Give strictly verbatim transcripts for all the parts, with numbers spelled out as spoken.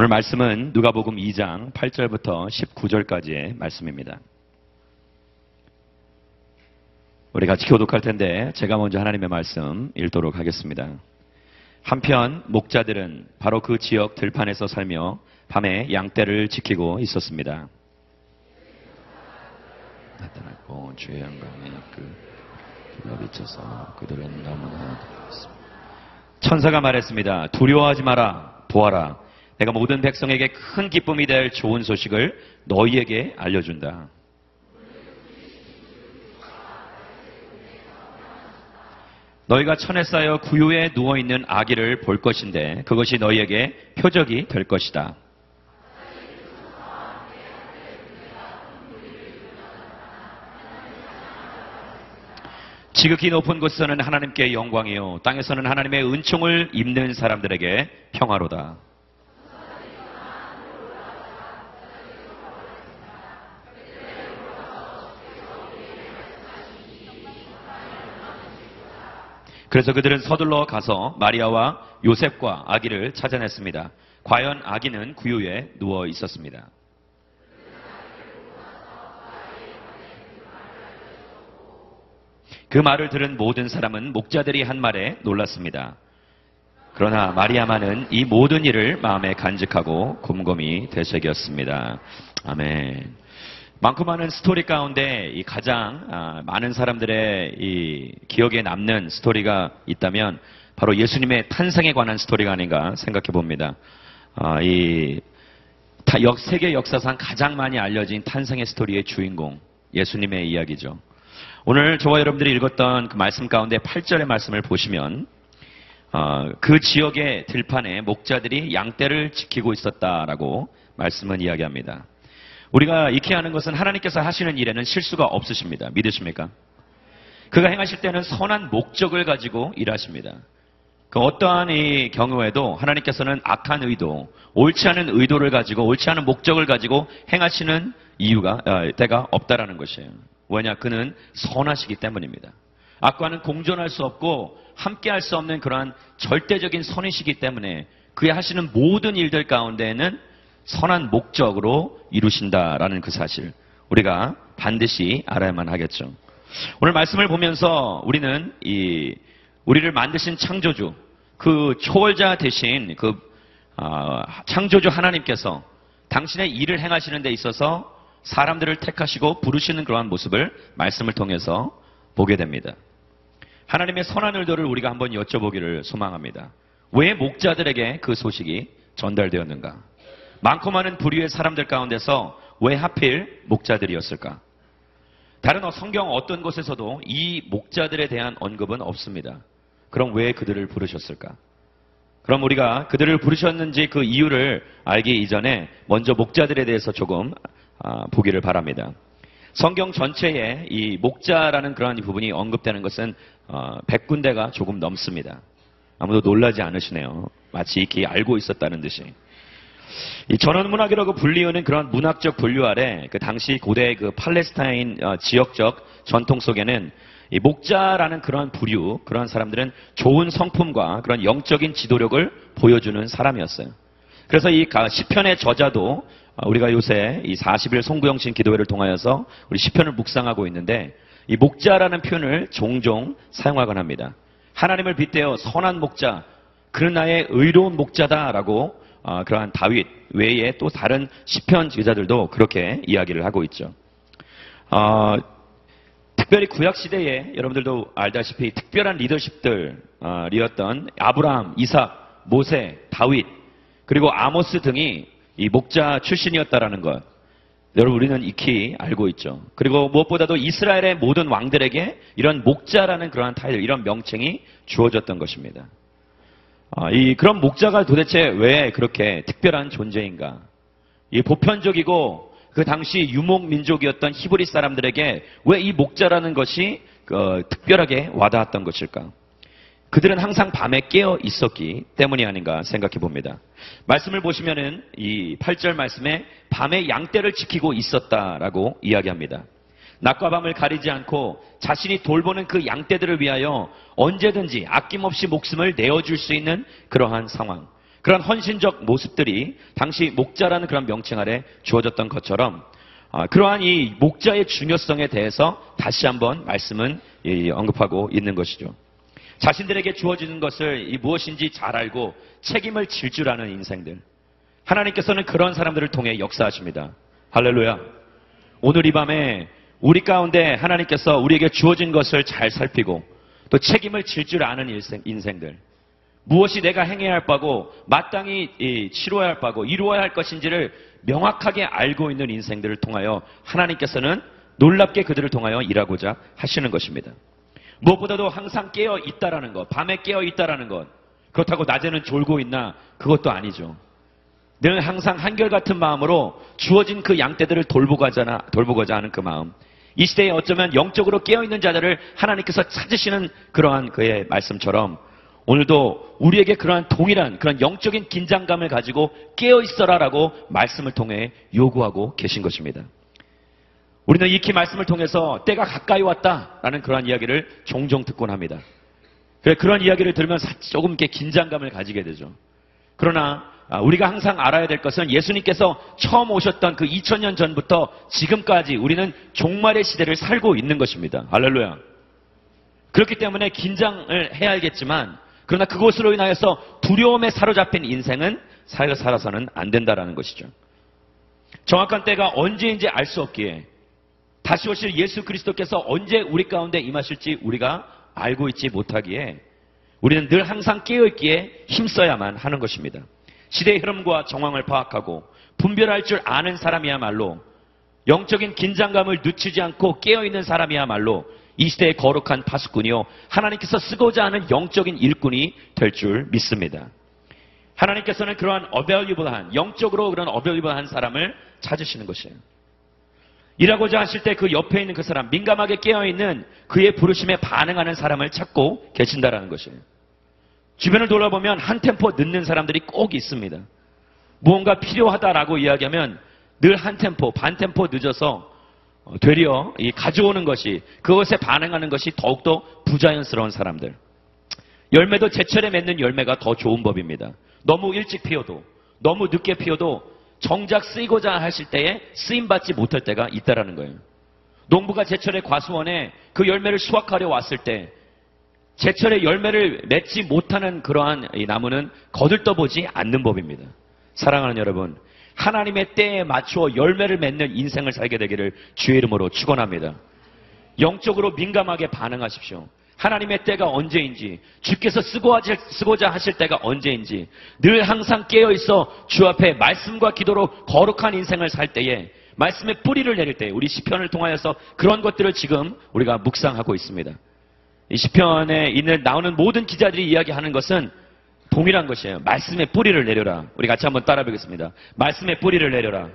오늘 말씀은 누가복음 이 장 팔 절부터 십구 절까지의 말씀입니다. 우리 같이 교독할 텐데 제가 먼저 하나님의 말씀 읽도록 하겠습니다. 한편 목자들은 바로 그 지역 들판에서 살며 밤에 양떼를 지키고 있었습니다. 나타났고 주의 영광이 그 길로 비쳐서 그들은 너무나 두려웠습니다. 천사가 말했습니다. 두려워하지 마라. 보아라. 내가 모든 백성에게 큰 기쁨이 될 좋은 소식을 너희에게 알려준다. 너희가 천에 쌓여 구유에 누워있는 아기를 볼 것인데 그것이 너희에게 표적이 될 것이다. 지극히 높은 곳에서는 하나님께 영광이요 땅에서는 하나님의 은총을 입는 사람들에게 평화로다. 그래서 그들은 서둘러 가서 마리아와 요셉과 아기를 찾아냈습니다. 과연 아기는 구유에 누워 있었습니다. 그 말을 들은 모든 사람은 목자들이 한 말에 놀랐습니다. 그러나 마리아만은 이 모든 일을 마음에 간직하고 곰곰이 되새겼습니다. 아멘. 많고 많은 스토리 가운데 이 가장 많은 사람들의 이 기억에 남는 스토리가 있다면 바로 예수님의 탄생에 관한 스토리가 아닌가 생각해 봅니다. 이 세계 역사상 가장 많이 알려진 탄생의 스토리의 주인공 예수님의 이야기죠. 오늘 저와 여러분들이 읽었던 그 말씀 가운데 팔 절의 말씀을 보시면 그 지역의 들판에 목자들이 양떼를 지키고 있었다라고 말씀은 이야기합니다. 우리가 익히 아는 것은 하나님께서 하시는 일에는 실수가 없으십니다. 믿으십니까? 그가 행하실 때는 선한 목적을 가지고 일하십니다. 그 어떠한 이 경우에도 하나님께서는 악한 의도, 옳지 않은 의도를 가지고 옳지 않은 목적을 가지고 행하시는 이유가 어, 때가 없다라는 것이에요. 왜냐? 그는 선하시기 때문입니다. 악과는 공존할 수 없고 함께할 수 없는 그러한 절대적인 선이시기 때문에 그의 하시는 모든 일들 가운데에는 선한 목적으로 이루신다라는 그 사실 우리가 반드시 알아야만 하겠죠. 오늘 말씀을 보면서 우리는 이 우리를 만드신 창조주 그 초월자 대신 그 어, 창조주 하나님께서 당신의 일을 행하시는 데 있어서 사람들을 택하시고 부르시는 그러한 모습을 말씀을 통해서 보게 됩니다. 하나님의 선한 의도를 우리가 한번 여쭤보기를 소망합니다. 왜 목자들에게 그 소식이 전달되었는가? 많고 많은 부류의 사람들 가운데서 왜 하필 목자들이었을까? 다른 성경 어떤 곳에서도 이 목자들에 대한 언급은 없습니다. 그럼 왜 그들을 부르셨을까? 그럼 우리가 그들을 부르셨는지 그 이유를 알기 이전에 먼저 목자들에 대해서 조금 보기를 바랍니다. 성경 전체에 이 목자라는 그러한 부분이 언급되는 것은 백 군데가 조금 넘습니다. 아무도 놀라지 않으시네요. 마치 익히 알고 있었다는 듯이. 이 전원문학이라고 불리우는 그런 문학적 분류 아래 그 당시 고대 그 팔레스타인 지역적 전통 속에는 이 목자라는 그런 부류, 그런 사람들은 좋은 성품과 그런 영적인 지도력을 보여주는 사람이었어요. 그래서 이 시편의 저자도 우리가 요새 이 사십 일 송구영신 기도회를 통하여서 우리 시편을 묵상하고 있는데 이 목자라는 표현을 종종 사용하곤 합니다. 하나님을 빗대어 선한 목자, 그는 나의 의로운 목자다라고 어, 그러한 다윗 외에 또 다른 시편 기자들도 그렇게 이야기를 하고 있죠. 어, 특별히 구약 시대에 여러분들도 알다시피 특별한 리더십들이었던 아브라함, 이삭, 모세, 다윗 그리고 아모스 등이 이 목자 출신이었다라는 것 여러분 우리는 익히 알고 있죠. 그리고 무엇보다도 이스라엘의 모든 왕들에게 이런 목자라는 그러한 타이틀, 이런 명칭이 주어졌던 것입니다. 이 그런 목자가 도대체 왜 그렇게 특별한 존재인가? 이 보편적이고 그 당시 유목 민족이었던 히브리 사람들에게 왜 이 목자라는 것이 어, 특별하게 와닿았던 것일까? 그들은 항상 밤에 깨어 있었기 때문이 아닌가 생각해 봅니다. 말씀을 보시면은 이 팔 절 말씀에 밤에 양떼를 지키고 있었다라고 이야기합니다. 낮과 밤을 가리지 않고 자신이 돌보는 그 양떼들을 위하여 언제든지 아낌없이 목숨을 내어줄 수 있는 그러한 상황. 그런 헌신적 모습들이 당시 목자라는 그런 명칭 아래 주어졌던 것처럼 그러한 이 목자의 중요성에 대해서 다시 한번 말씀은 언급하고 있는 것이죠. 자신들에게 주어지는 것을 무엇인지 잘 알고 책임을 질 줄 아는 인생들. 하나님께서는 그런 사람들을 통해 역사하십니다. 할렐루야. 오늘 이 밤에 우리 가운데 하나님께서 우리에게 주어진 것을 잘 살피고 또 책임을 질 줄 아는 인생, 인생들. 무엇이 내가 행해야 할 바고 마땅히 치러야 할 바고 이루어야 할 것인지를 명확하게 알고 있는 인생들을 통하여 하나님께서는 놀랍게 그들을 통하여 일하고자 하시는 것입니다. 무엇보다도 항상 깨어 있다라는 것, 밤에 깨어 있다라는 것, 그렇다고 낮에는 졸고 있나? 그것도 아니죠. 늘 항상 한결같은 마음으로 주어진 그 양떼들을 돌보고자, 돌보고자 하는 그 마음. 이 시대에 어쩌면 영적으로 깨어있는 자들을 하나님께서 찾으시는 그러한 그의 말씀처럼 오늘도 우리에게 그러한 동일한 그런 영적인 긴장감을 가지고 깨어있어라라고 말씀을 통해 요구하고 계신 것입니다. 우리는 익히 말씀을 통해서 때가 가까이 왔다라는 그러한 이야기를 종종 듣곤 합니다. 그런 이야기를 들으면 조금 이렇게 긴장감을 가지게 되죠. 그러나 우리가 항상 알아야 될 것은 예수님께서 처음 오셨던 그 이천 년 전부터 지금까지 우리는 종말의 시대를 살고 있는 것입니다. 할렐루야. 그렇기 때문에 긴장을 해야 알겠지만 그러나 그것으로 인하여서 두려움에 사로잡힌 인생은 살아서는 안 된다라는 것이죠. 정확한 때가 언제인지 알 수 없기에 다시 오실 예수 그리스도께서 언제 우리 가운데 임하실지 우리가 알고 있지 못하기에 우리는 늘 항상 깨어있기에 힘써야만 하는 것입니다. 시대의 흐름과 정황을 파악하고 분별할 줄 아는 사람이야말로 영적인 긴장감을 늦추지 않고 깨어있는 사람이야말로 이 시대의 거룩한 파수꾼이요 하나님께서 쓰고자 하는 영적인 일꾼이 될 줄 믿습니다. 하나님께서는 그러한 어벨리블한 영적으로 그런 어벨리블한 사람을 찾으시는 것이에요. 일하고자 하실 때 그 옆에 있는 그 사람, 민감하게 깨어있는 그의 부르심에 반응하는 사람을 찾고 계신다라는 것이에요. 주변을 돌아보면 한 템포 늦는 사람들이 꼭 있습니다. 무언가 필요하다라고 이야기하면 늘 한 템포, 반 템포 늦어서 되려 이 가져오는 것이 그것에 반응하는 것이 더욱더 부자연스러운 사람들. 열매도 제철에 맺는 열매가 더 좋은 법입니다. 너무 일찍 피워도 너무 늦게 피워도 정작 쓰이고자 하실 때에 쓰임받지 못할 때가 있다라는 거예요. 농부가 제철에 과수원에 그 열매를 수확하려 왔을 때 제철에 열매를 맺지 못하는 그러한 이 나무는 거들떠보지 않는 법입니다. 사랑하는 여러분, 하나님의 때에 맞추어 열매를 맺는 인생을 살게 되기를 주의 이름으로 축원합니다. 영적으로 민감하게 반응하십시오. 하나님의 때가 언제인지, 주께서 쓰고자 하실 때가 언제인지 늘 항상 깨어있어 주 앞에 말씀과 기도로 거룩한 인생을 살 때에 말씀의 뿌리를 내릴 때 우리 시편을 통하여서 그런 것들을 지금 우리가 묵상하고 있습니다. 이 시편에 있는 나오는 모든 기자들이 이야기하는 것은 동일한 것이에요. 말씀의 뿌리를 내려라. 우리 같이 한번 따라 보겠습니다. 말씀의 뿌리를 내려라.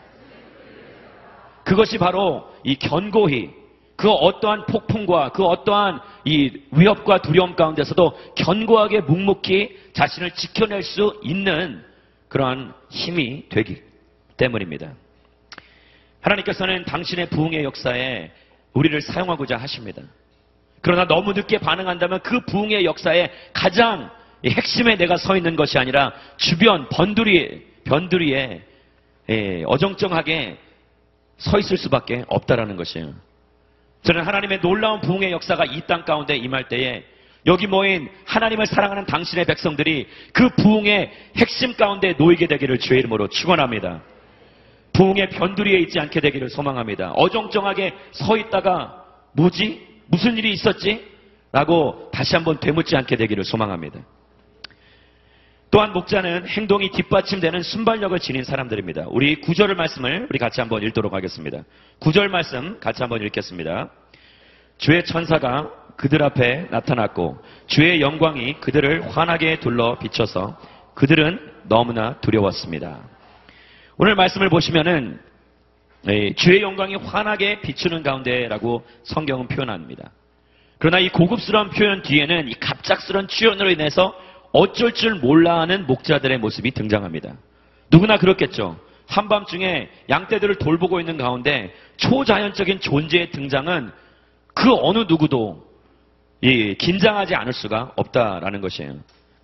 그것이 바로 이 견고히 그 어떠한 폭풍과 그 어떠한 이 위협과 두려움 가운데서도 견고하게 묵묵히 자신을 지켜낼 수 있는 그러한 힘이 되기 때문입니다. 하나님께서는 당신의 부흥의 역사에 우리를 사용하고자 하십니다. 그러나 너무 늦게 반응한다면 그 부흥의 역사에 가장 핵심에 내가 서 있는 것이 아니라 주변 번두리, 변두리에 어정쩡하게 서 있을 수밖에 없다라는 것이에요. 저는 하나님의 놀라운 부흥의 역사가 이 땅 가운데 임할 때에 여기 모인 하나님을 사랑하는 당신의 백성들이 그 부흥의 핵심 가운데 놓이게 되기를 주의 이름으로 축원합니다. 부흥의 변두리에 있지 않게 되기를 소망합니다. 어정쩡하게 서 있다가 뭐지? 무슨 일이 있었지? 라고 다시 한번 되묻지 않게 되기를 소망합니다. 또한 목자는 행동이 뒷받침되는 순발력을 지닌 사람들입니다. 우리 구 절 말씀을 우리 같이 한번 읽도록 하겠습니다. 구 절 말씀 같이 한번 읽겠습니다. 주의 천사가 그들 앞에 나타났고 주의 영광이 그들을 환하게 둘러 비춰서 그들은 너무나 두려웠습니다. 오늘 말씀을 보시면은 주의 영광이 환하게 비추는 가운데라고 성경은 표현합니다. 그러나 이 고급스러운 표현 뒤에는 이 갑작스러운 출현으로 인해서 어쩔 줄 몰라 하는 목자들의 모습이 등장합니다. 누구나 그렇겠죠. 한밤중에 양떼들을 돌보고 있는 가운데 초자연적인 존재의 등장은 그 어느 누구도 이 긴장하지 않을 수가 없다라는 것이에요.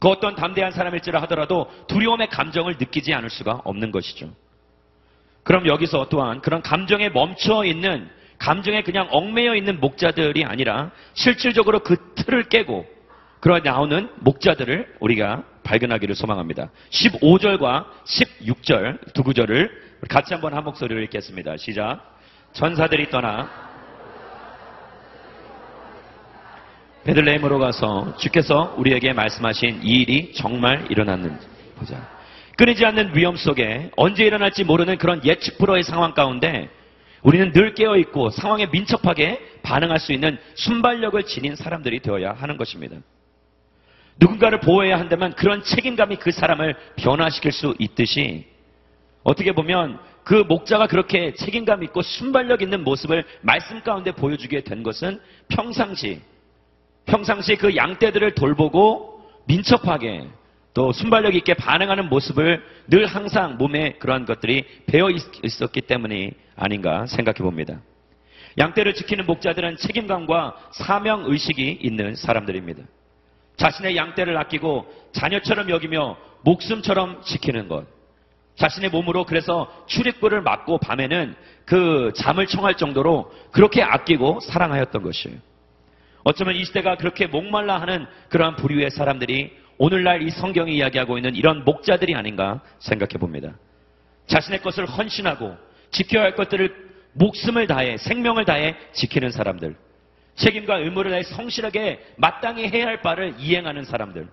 그 어떤 담대한 사람일지라 하더라도 두려움의 감정을 느끼지 않을 수가 없는 것이죠. 그럼 여기서 또한 그런 감정에 멈춰 있는, 감정에 그냥 얽매여 있는 목자들이 아니라 실질적으로 그 틀을 깨고 그러 나오는 목자들을 우리가 발견하기를 소망합니다. 십오 절과 십육 절 두 구절을 같이 한번 한 목소리로 읽겠습니다. 시작. 전사들이 떠나 베들레헴으로 가서 주께서 우리에게 말씀하신 이 일이 정말 일어났는지 보자. 끊이지 않는 위험 속에 언제 일어날지 모르는 그런 예측 불허의 상황 가운데 우리는 늘 깨어있고 상황에 민첩하게 반응할 수 있는 순발력을 지닌 사람들이 되어야 하는 것입니다. 누군가를 보호해야 한다면 그런 책임감이 그 사람을 변화시킬 수 있듯이, 어떻게 보면 그 목자가 그렇게 책임감 있고 순발력 있는 모습을 말씀 가운데 보여주게 된 것은 평상시 평상시 그 양떼들을 돌보고 민첩하게 또 순발력 있게 반응하는 모습을 늘 항상 몸에 그러한 것들이 배어 있었기 때문이 아닌가 생각해 봅니다. 양떼를 지키는 목자들은 책임감과 사명의식이 있는 사람들입니다. 자신의 양떼를 아끼고 자녀처럼 여기며 목숨처럼 지키는 것. 자신의 몸으로 그래서 출입구를 막고 밤에는 그 잠을 청할 정도로 그렇게 아끼고 사랑하였던 것이에요. 어쩌면 이 시대가 그렇게 목말라 하는 그러한 부류의 사람들이 오늘날 이 성경이 이야기하고 있는 이런 목자들이 아닌가 생각해 봅니다. 자신의 것을 헌신하고 지켜야 할 것들을 목숨을 다해 생명을 다해 지키는 사람들, 책임과 의무를 다해 성실하게 마땅히 해야 할 바를 이행하는 사람들.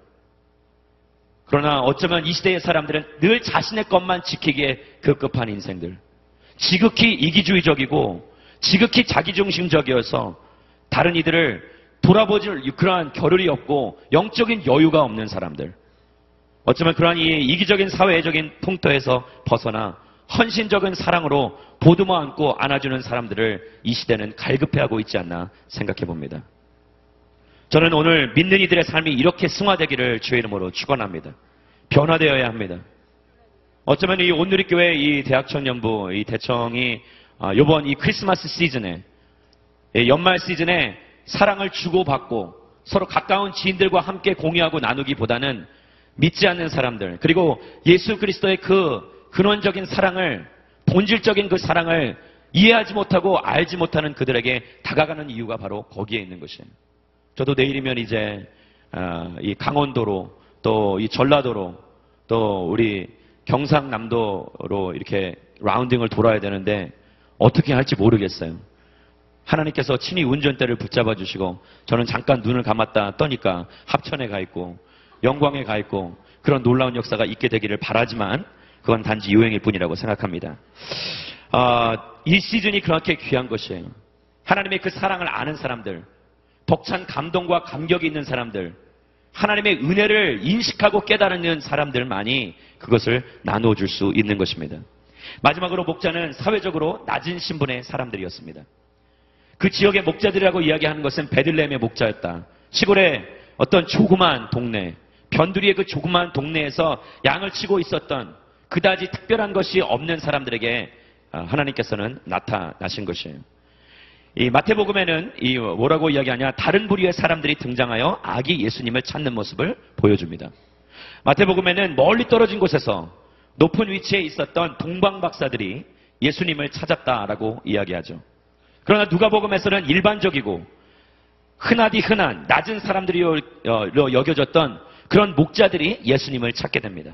그러나 어쩌면 이 시대의 사람들은 늘 자신의 것만 지키기에 급급한 인생들, 지극히 이기주의적이고 지극히 자기중심적이어서 다른 이들을 돌아보질 그러한 겨를이 없고 영적인 여유가 없는 사람들. 어쩌면 그러한 이 이기적인 사회적인 풍토에서 벗어나 헌신적인 사랑으로 보듬어 안고 안아주는 사람들을 이 시대는 갈급해하고 있지 않나 생각해 봅니다. 저는 오늘 믿는 이들의 삶이 이렇게 승화되기를 주의 이름으로 축원합니다. 변화되어야 합니다. 어쩌면 이 온누리교회 이 대학청년부 이 대청이 이번 이 크리스마스 시즌에, 연말 시즌에 사랑을 주고받고 서로 가까운 지인들과 함께 공유하고 나누기보다는 믿지 않는 사람들, 그리고 예수 그리스도의 그 근원적인 사랑을, 본질적인 그 사랑을 이해하지 못하고 알지 못하는 그들에게 다가가는 이유가 바로 거기에 있는 것이에요. 저도 내일이면 이제 이 강원도로, 또 이 전라도로, 또 우리 경상남도로 이렇게 라운딩을 돌아야 되는데 어떻게 할지 모르겠어요. 하나님께서 친히 운전대를 붙잡아 주시고 저는 잠깐 눈을 감았다 떠니까 합천에 가 있고 영광에 가 있고 그런 놀라운 역사가 있게 되기를 바라지만 그건 단지 유행일 뿐이라고 생각합니다. 어, 이 시즌이 그렇게 귀한 것이에요. 하나님의 그 사랑을 아는 사람들, 벅찬 감동과 감격이 있는 사람들, 하나님의 은혜를 인식하고 깨달는 사람들만이 그것을 나누어 줄 수 있는 것입니다. 마지막으로 목자는 사회적으로 낮은 신분의 사람들이었습니다. 그 지역의 목자들이라고 이야기하는 것은 베들레헴의 목자였다. 시골의 어떤 조그만 동네, 변두리의 그 조그만 동네에서 양을 치고 있었던 그다지 특별한 것이 없는 사람들에게 하나님께서는 나타나신 것이에요. 이 마태복음에는 이 뭐라고 이야기하냐, 다른 부류의 사람들이 등장하여 아기 예수님을 찾는 모습을 보여줍니다. 마태복음에는 멀리 떨어진 곳에서 높은 위치에 있었던 동방 박사들이 예수님을 찾았다라고 이야기하죠. 그러나 누가복음에서는 일반적이고 흔하디 흔한 낮은 사람들로 여겨졌던 그런 목자들이 예수님을 찾게 됩니다.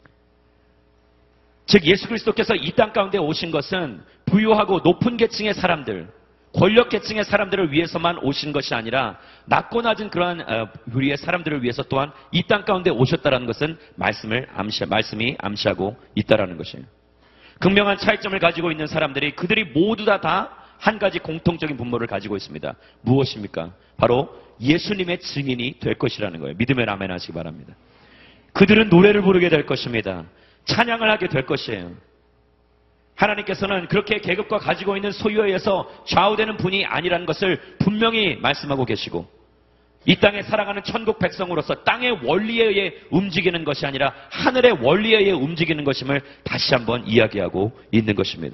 즉 예수 그리스도께서 이 땅 가운데 오신 것은 부유하고 높은 계층의 사람들, 권력 계층의 사람들을 위해서만 오신 것이 아니라 낮고 낮은 그러한 우리의 사람들을 위해서 또한 이 땅 가운데 오셨다라는 것은 말씀을 암시, 말씀이 암시하고 있다라는 것이에요. 극명한 차이점을 가지고 있는 사람들이 그들이 모두 다 다 한 가지 공통적인 분모를 가지고 있습니다. 무엇입니까? 바로 예수님의 증인이 될 것이라는 거예요. 믿음의 아멘 하시기 바랍니다. 그들은 노래를 부르게 될 것입니다. 찬양을 하게 될 것이에요. 하나님께서는 그렇게 계급과 가지고 있는 소유에 의해서 좌우되는 분이 아니라는 것을 분명히 말씀하고 계시고, 이 땅에 살아가는 천국 백성으로서 땅의 원리에 의해 움직이는 것이 아니라 하늘의 원리에 의해 움직이는 것임을 다시 한번 이야기하고 있는 것입니다.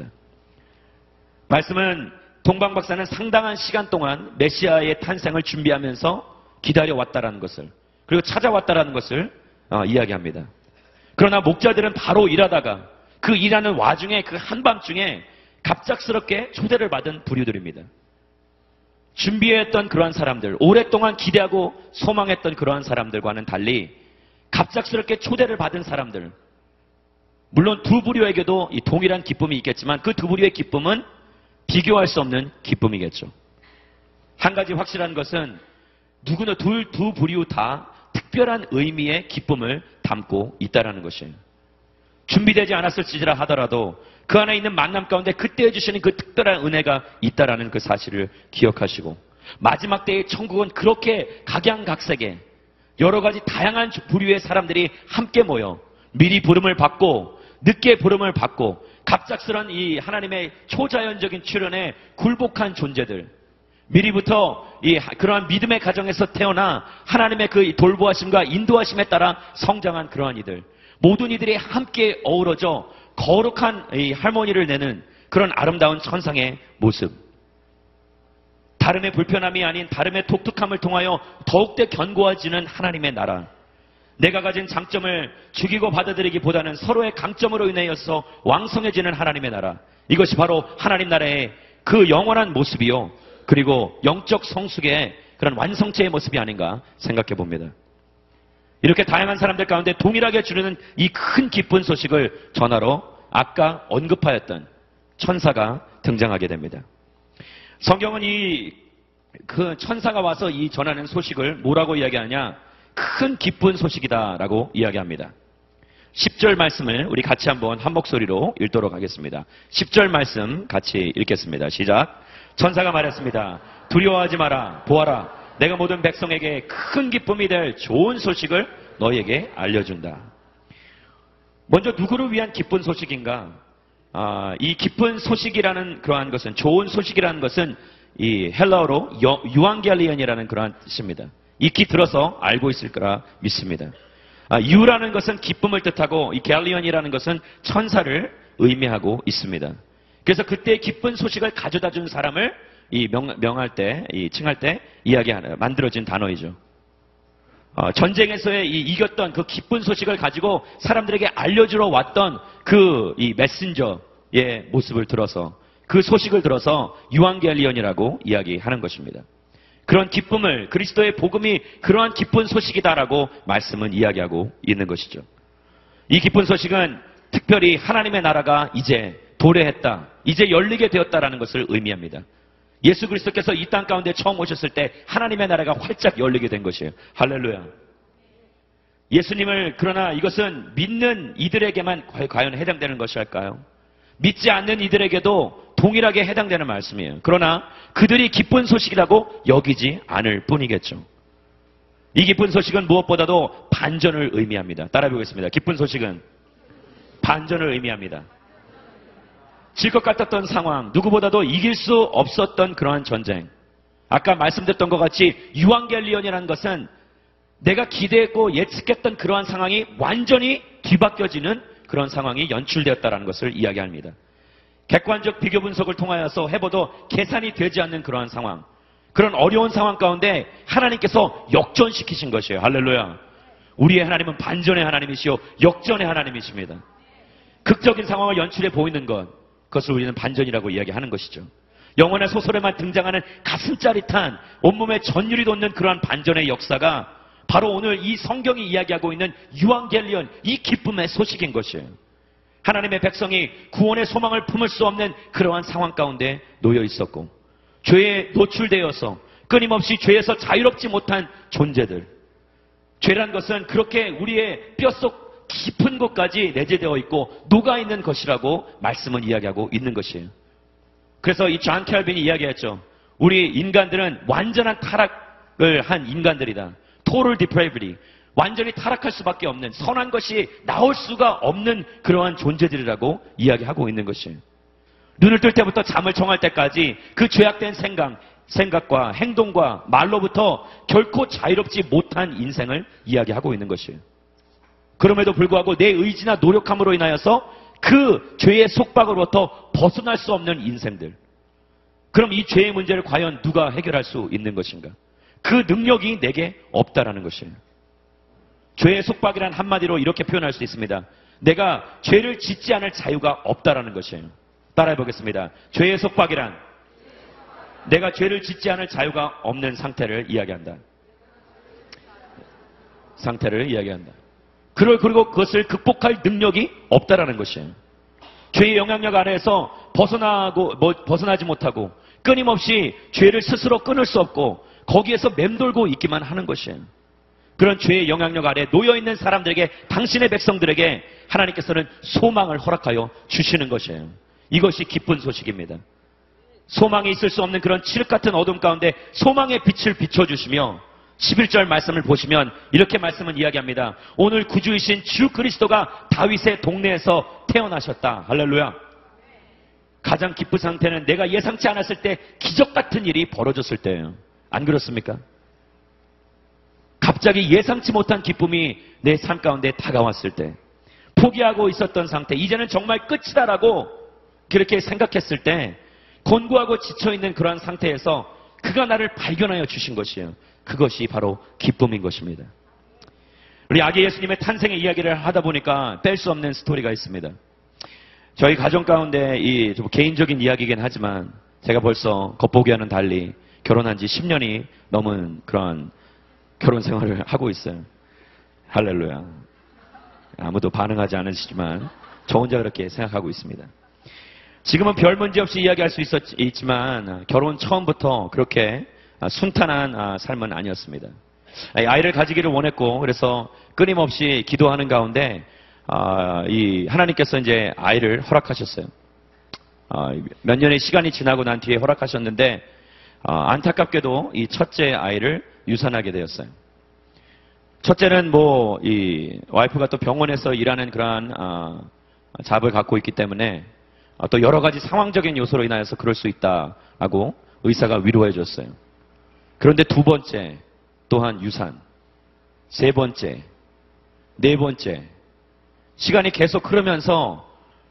말씀은 동방 박사는 상당한 시간 동안 메시아의 탄생을 준비하면서 기다려왔다라는 것을, 그리고 찾아왔다라는 것을 어, 이야기합니다. 그러나 목자들은 바로 일하다가 그 일하는 와중에 그 한밤중에 갑작스럽게 초대를 받은 부류들입니다. 준비했던 그러한 사람들, 오랫동안 기대하고 소망했던 그러한 사람들과는 달리 갑작스럽게 초대를 받은 사람들, 물론 두 부류에게도 이 동일한 기쁨이 있겠지만 그 두 부류의 기쁨은 비교할 수 없는 기쁨이겠죠. 한 가지 확실한 것은 누구나 둘, 두 부류 다 특별한 의미의 기쁨을 담고 있다는 것이에요. 준비되지 않았을지라 하더라도 그 안에 있는 만남 가운데 그때 해주시는 그 특별한 은혜가 있다는 그 사실을 기억하시고, 마지막 때의 천국은 그렇게 각양각색의 여러 가지 다양한 부류의 사람들이 함께 모여 미리 부름을 받고 늦게 부름을 받고 갑작스런 이 하나님의 초자연적인 출현에 굴복한 존재들, 미리부터 이 그러한 믿음의 가정에서 태어나 하나님의 그 돌보하심과 인도하심에 따라 성장한 그러한 이들, 모든 이들이 함께 어우러져 거룩한 이 할모니를 내는 그런 아름다운 천상의 모습. 다름의 불편함이 아닌 다름의 독특함을 통하여 더욱더 견고해지는 하나님의 나라. 내가 가진 장점을 죽이고 받아들이기보다는 서로의 강점으로 인하여서 왕성해지는 하나님의 나라. 이것이 바로 하나님 나라의 그 영원한 모습이요, 그리고 영적 성숙의 그런 완성체의 모습이 아닌가 생각해 봅니다. 이렇게 다양한 사람들 가운데 동일하게 주는 이 큰 기쁜 소식을 전하러 아까 언급하였던 천사가 등장하게 됩니다. 성경은 이 그 천사가 와서 이 전하는 소식을 뭐라고 이야기하냐? 큰 기쁜 소식이다라고 이야기합니다. 십 절 말씀을 우리 같이 한번 한 목소리로 읽도록 하겠습니다. 십 절 말씀 같이 읽겠습니다. 시작. 천사가 말했습니다. 두려워하지 마라. 보아라. 내가 모든 백성에게 큰 기쁨이 될 좋은 소식을 너희에게 알려준다. 먼저 누구를 위한 기쁜 소식인가? 아, 이 기쁜 소식이라는 그러한 것은, 좋은 소식이라는 것은 이 헬라어로 유앙겔리언이라는 그러한 뜻입니다. 익히 들어서 알고 있을 거라 믿습니다. 아, 유라는 것은 기쁨을 뜻하고 이 겔리언이라는 것은 천사를 의미하고 있습니다. 그래서 그때 기쁜 소식을 가져다 준 사람을 이 명, 명할 때, 이 칭할 때 이야기하는, 만들어진 단어이죠. 어, 전쟁에서의 이 이겼던 그 기쁜 소식을 가지고 사람들에게 알려주러 왔던 그 이 메신저의 모습을 들어서, 그 소식을 들어서 유앙겔리언이라고 이야기하는 것입니다. 그런 기쁨을, 그리스도의 복음이 그러한 기쁜 소식이다라고 말씀은 이야기하고 있는 것이죠. 이 기쁜 소식은 특별히 하나님의 나라가 이제 도래했다, 이제 열리게 되었다라는 것을 의미합니다. 예수 그리스도께서 이 땅 가운데 처음 오셨을 때 하나님의 나라가 활짝 열리게 된 것이에요. 할렐루야. 예수님을, 그러나 이것은 믿는 이들에게만 과연 해당되는 것일까요? 믿지 않는 이들에게도 동일하게 해당되는 말씀이에요. 그러나 그들이 기쁜 소식이라고 여기지 않을 뿐이겠죠. 이 기쁜 소식은 무엇보다도 반전을 의미합니다. 따라해 보겠습니다. 기쁜 소식은 반전을 의미합니다. 질 것 같았던 상황, 누구보다도 이길 수 없었던 그러한 전쟁, 아까 말씀드렸던 것 같이 유앙겔리언이라는 것은 내가 기대했고 예측했던 그러한 상황이 완전히 뒤바뀌어지는 그런 상황이 연출되었다는 것을 이야기합니다. 객관적 비교 분석을 통하여서 해봐도 계산이 되지 않는 그러한 상황, 그런 어려운 상황 가운데 하나님께서 역전시키신 것이에요. 할렐루야. 우리의 하나님은 반전의 하나님이시요 역전의 하나님이십니다. 극적인 상황을 연출해 보이는 것, 그것을 우리는 반전이라고 이야기하는 것이죠. 영원의 소설에만 등장하는 가슴 짜릿한, 온몸에 전율이 돋는 그러한 반전의 역사가 바로 오늘 이 성경이 이야기하고 있는 유앙겔리언, 이 기쁨의 소식인 것이에요. 하나님의 백성이 구원의 소망을 품을 수 없는 그러한 상황 가운데 놓여 있었고, 죄에 노출되어서 끊임없이 죄에서 자유롭지 못한 존재들, 죄란 것은 그렇게 우리의 뼛속 깊은 곳까지 내재되어 있고 녹아있는 것이라고 말씀은 이야기하고 있는 것이에요. 그래서 이 존 켈빈이 이야기했죠. 우리 인간들은 완전한 타락을 한 인간들이다. Total depravity. 완전히 타락할 수밖에 없는, 선한 것이 나올 수가 없는 그러한 존재들이라고 이야기하고 있는 것이에요. 눈을 뜰 때부터 잠을 청할 때까지 그 죄악된 생각, 생각과 행동과 말로부터 결코 자유롭지 못한 인생을 이야기하고 있는 것이에요. 그럼에도 불구하고 내 의지나 노력함으로 인하여서 그 죄의 속박으로부터 벗어날 수 없는 인생들. 그럼 이 죄의 문제를 과연 누가 해결할 수 있는 것인가? 그 능력이 내게 없다라는 것이에요. 죄의 속박이란 한마디로 이렇게 표현할 수 있습니다. 내가 죄를 짓지 않을 자유가 없다라는 것이에요. 따라해 보겠습니다. 죄의 속박이란 내가 죄를 짓지 않을 자유가 없는 상태를 이야기한다. 상태를 이야기한다. 그리고 그것을 극복할 능력이 없다라는 것이에요. 죄의 영향력 아래에서 벗어나고 뭐, 벗어나지 못하고 끊임없이 죄를 스스로 끊을 수 없고 거기에서 맴돌고 있기만 하는 것이에요. 그런 죄의 영향력 아래 놓여있는 사람들에게, 당신의 백성들에게 하나님께서는 소망을 허락하여 주시는 것이에요. 이것이 기쁜 소식입니다. 소망이 있을 수 없는 그런 칠흑 같은 어둠 가운데 소망의 빛을 비춰주시며 십일 절 말씀을 보시면 이렇게 말씀은 이야기합니다. 오늘 구주이신 주 그리스도가 다윗의 동네에서 태어나셨다. 할렐루야. 가장 기쁜 상태는 내가 예상치 않았을 때 기적 같은 일이 벌어졌을 때예요. 안 그렇습니까? 갑자기 예상치 못한 기쁨이 내 삶 가운데 다가왔을 때, 포기하고 있었던 상태, 이제는 정말 끝이다라고 그렇게 생각했을 때, 곤고하고 지쳐있는 그러한 상태에서 그가 나를 발견하여 주신 것이에요. 그것이 바로 기쁨인 것입니다. 우리 아기 예수님의 탄생의 이야기를 하다 보니까 뺄 수 없는 스토리가 있습니다. 저희 가정 가운데 이 좀 개인적인 이야기이긴 하지만 제가 벌써 겉보기와는 달리 결혼한 지 십 년이 넘은 그런 결혼 생활을 하고 있어요. 할렐루야. 아무도 반응하지 않으시지만 저 혼자 그렇게 생각하고 있습니다. 지금은 별 문제 없이 이야기할 수 있었, 있지만 결혼 처음부터 그렇게 순탄한 삶은 아니었습니다. 아이를 가지기를 원했고 그래서 끊임없이 기도하는 가운데 이 하나님께서 이제 아이를 허락하셨어요. 몇 년의 시간이 지나고 난 뒤에 허락하셨는데 안타깝게도 이 첫째 아이를 유산하게 되었어요. 첫째는 뭐 이 와이프가 또 병원에서 일하는 그러한 잡을 갖고 있기 때문에 또 여러 가지 상황적인 요소로 인하여서 그럴 수 있다라고 의사가 위로해 줬어요. 그런데 두 번째 또한 유산, 세 번째, 네 번째, 시간이 계속 흐르면서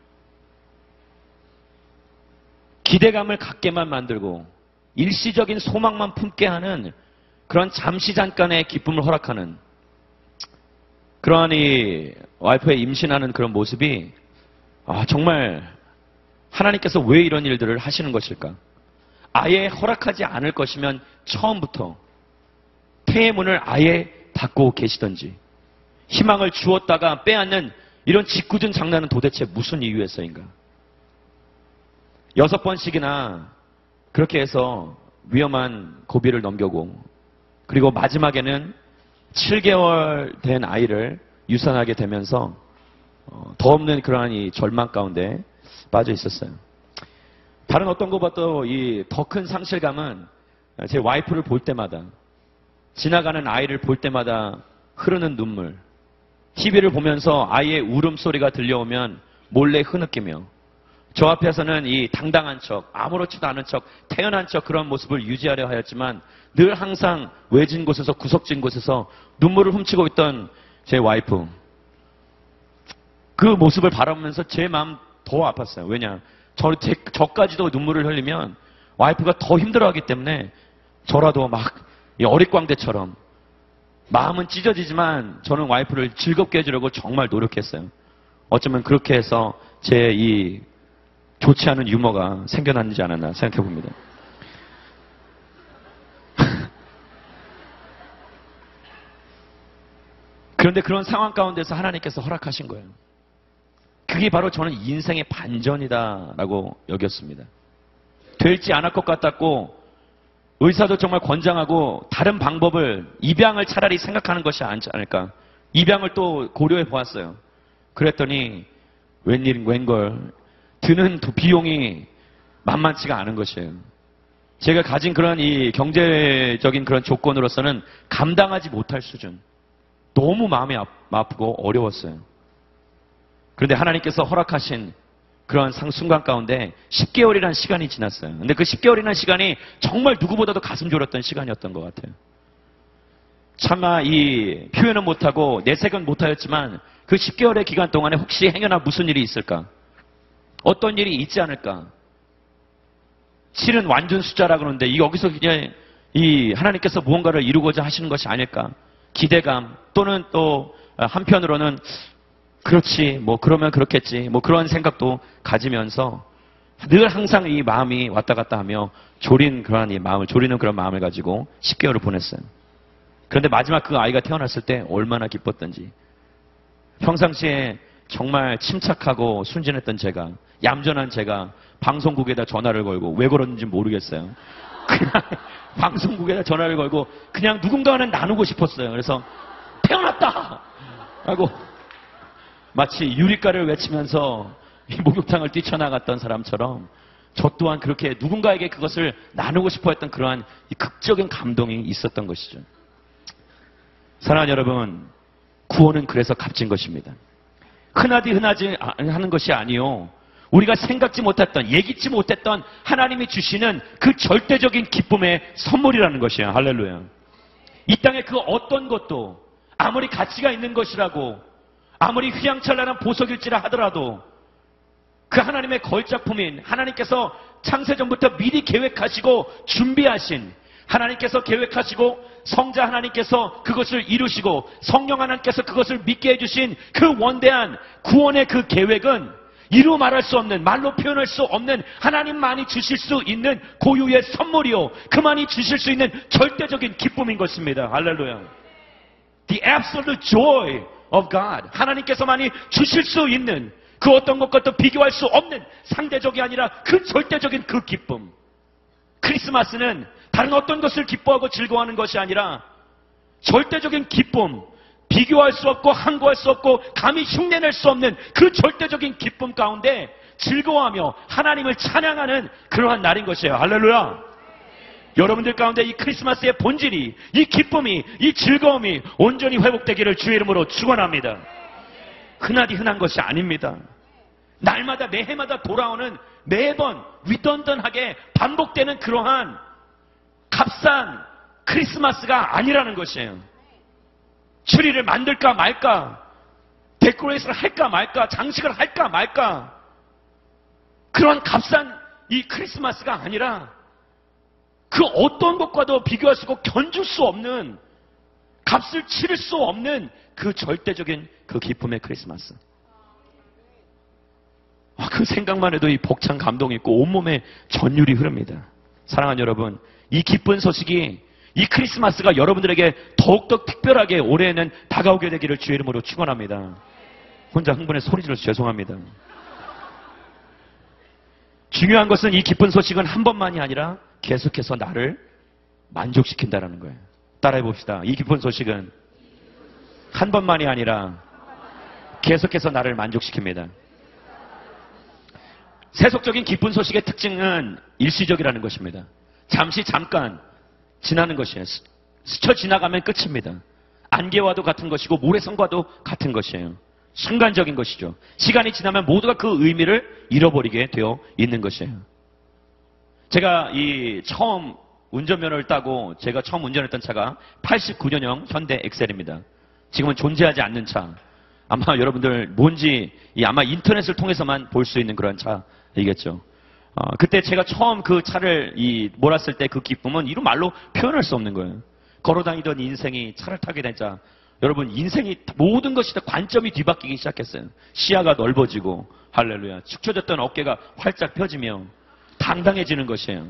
기대감을 갖게만 만들고 일시적인 소망만 품게 하는 그런 잠시 잠깐의 기쁨을 허락하는 그러한 이 와이프의 임신하는 그런 모습이 아, 정말 하나님께서 왜 이런 일들을 하시는 것일까? 아예 허락하지 않을 것이면 처음부터 태의 문을 아예 닫고 계시던지, 희망을 주었다가 빼앗는 이런 짓궂은 장난은 도대체 무슨 이유에서인가? 여섯 번씩이나 그렇게 해서 위험한 고비를 넘겨고, 그리고 마지막에는 칠 개월 된 아이를 유산하게 되면서 더 없는 그러한 이 절망 가운데 빠져 있었어요. 다른 어떤 것보다도 이 더 큰 상실감은 제 와이프를 볼 때마다, 지나가는 아이를 볼 때마다 흐르는 눈물, 티비를 보면서 아이의 울음소리가 들려오면 몰래 흐느끼며, 저 앞에서는 이 당당한 척, 아무렇지도 않은 척, 태연한 척 그런 모습을 유지하려 하였지만 늘 항상 외진 곳에서, 구석진 곳에서 눈물을 훔치고 있던 제 와이프, 그 모습을 바라보면서 제 마음 더 아팠어요. 왜냐? 저, 제, 저까지도 눈물을 흘리면 와이프가 더 힘들어하기 때문에 저라도 막 어릿광대처럼 마음은 찢어지지만 저는 와이프를 즐겁게 해주려고 정말 노력했어요. 어쩌면 그렇게 해서 제 이 좋지 않은 유머가 생겨나지 않았나 생각해 봅니다. 그런데 그런 상황 가운데서 하나님께서 허락하신 거예요. 그게 바로 저는 인생의 반전이다라고 여겼습니다. 될지 않을 것 같았고 의사도 정말 권장하고 다른 방법을, 입양을 차라리 생각하는 것이 않지 않을까. 입양을 또 고려해 보았어요. 그랬더니 웬일 웬걸 드는 비용이 만만치가 않은 것이에요. 제가 가진 그런 이 경제적인 그런 조건으로서는 감당하지 못할 수준. 너무 마음이 아프고 어려웠어요. 그런데 하나님께서 허락하신 그런 순간 가운데 십 개월이라는 시간이 지났어요. 근데 그 십 개월이라는 시간이 정말 누구보다도 가슴 졸였던 시간이었던 것 같아요. 차마 이 표현은 못하고 내색은 못하였지만 그 십 개월의 기간 동안에 혹시 행여나 무슨 일이 있을까? 어떤 일이 있지 않을까? 칠은 완전 숫자라 그러는데 여기서 그냥 이 하나님께서 무언가를 이루고자 하시는 것이 아닐까? 기대감 또는 또 한편으로는 그렇지, 뭐 그러면 그렇겠지, 뭐 그런 생각도 가지면서 늘 항상 이 마음이 왔다 갔다 하며 졸인 그러한 이 마음을, 졸이는 그런 마음을 가지고 십 개월을 보냈어요. 그런데 마지막 그 아이가 태어났을 때 얼마나 기뻤던지. 평상시에 정말 침착하고 순진했던 제가, 얌전한 제가 방송국에다 전화를 걸고, 왜 걸었는지 모르겠어요. 그냥 방송국에다 전화를 걸고 그냥 누군가는 나누고 싶었어요. 그래서 태어났다! 하고 마치 유리가를 외치면서 이 목욕탕을 뛰쳐나갔던 사람처럼 저 또한 그렇게 누군가에게 그것을 나누고 싶어 했던 그러한 극적인 감동이 있었던 것이죠. 사랑하는 여러분, 구원은 그래서 값진 것입니다. 흔하디 흔하지 하는 것이 아니요, 우리가 생각지 못했던, 예기치 못했던 하나님이 주시는 그 절대적인 기쁨의 선물이라는 것이에요. 할렐루야. 이 땅에 그 어떤 것도 아무리 가치가 있는 것이라고, 아무리 휘황찬란한 보석일지라 하더라도 그 하나님의 걸작품인, 하나님께서 창세전부터 미리 계획하시고 준비하신, 하나님께서 계획하시고 성자 하나님께서 그것을 이루시고 성령 하나님께서 그것을 믿게 해주신 그 원대한 구원의 그 계획은 이루 말할 수 없는, 말로 표현할 수 없는 하나님만이 주실 수 있는 고유의 선물이요, 그만이 주실 수 있는 절대적인 기쁨인 것입니다. 할렐루야. The absolute joy of God. 하나님께서만이 주실 수 있는 그 어떤 것과도 비교할 수 없는, 상대적이 아니라 그 절대적인 그 기쁨. 크리스마스는 다른 어떤 것을 기뻐하고 즐거워하는 것이 아니라 절대적인 기쁨, 비교할 수 없고 항구할 수 없고 감히 흉내낼 수 없는 그 절대적인 기쁨 가운데 즐거워하며 하나님을 찬양하는 그러한 날인 것이에요. 할렐루야. 여러분들 가운데 이 크리스마스의 본질이, 이 기쁨이, 이 즐거움이 온전히 회복되기를 주의 이름으로 축원합니다. 흔하디 흔한 것이 아닙니다. 날마다 매해마다 돌아오는, 매번 위던던하게 반복되는 그러한 값싼 크리스마스가 아니라는 것이에요. 트리를 만들까 말까, 데코레이션을 할까 말까, 장식을 할까 말까, 그런 값싼 이 크리스마스가 아니라 그 어떤 것과도 비교할 수 없고 견줄 수 없는, 값을 치를 수 없는 그 절대적인 그 기쁨의 크리스마스. 아, 그 생각만 해도 이 벅찬 감동이 있고 온몸에 전율이 흐릅니다. 사랑하는 여러분, 이 기쁜 소식이, 이 크리스마스가 여러분들에게 더욱더 특별하게 올해에는 다가오게 되기를 주의 이름으로 축원합니다. 혼자 흥분해서 소리 질러서 죄송합니다. 중요한 것은 이 기쁜 소식은 한 번만이 아니라 계속해서 나를 만족시킨다는 거예요. 따라해 봅시다. 이 기쁜 소식은 한 번만이 아니라 계속해서 나를 만족시킵니다. 세속적인 기쁜 소식의 특징은 일시적이라는 것입니다. 잠시 잠깐 지나는 것이에요. 스쳐 지나가면 끝입니다. 안개와도 같은 것이고 모래성과도 같은 것이에요. 순간적인 것이죠. 시간이 지나면 모두가 그 의미를 잃어버리게 되어 있는 것이에요. 제가 이 처음 운전면허를 따고 제가 처음 운전했던 차가 팔십구 년형 현대 엑셀입니다. 지금은 존재하지 않는 차. 아마 여러분들 뭔지 이 아마 인터넷을 통해서만 볼 수 있는 그런 차이겠죠. 어, 그때 제가 처음 그 차를 이 몰았을 때 그 기쁨은 이루 말로 표현할 수 없는 거예요. 걸어다니던 인생이 차를 타게 되자 여러분, 인생이 모든 것이 다 관점이 뒤바뀌기 시작했어요. 시야가 넓어지고, 할렐루야, 축 처졌던 어깨가 활짝 펴지며 당당해지는 것이에요.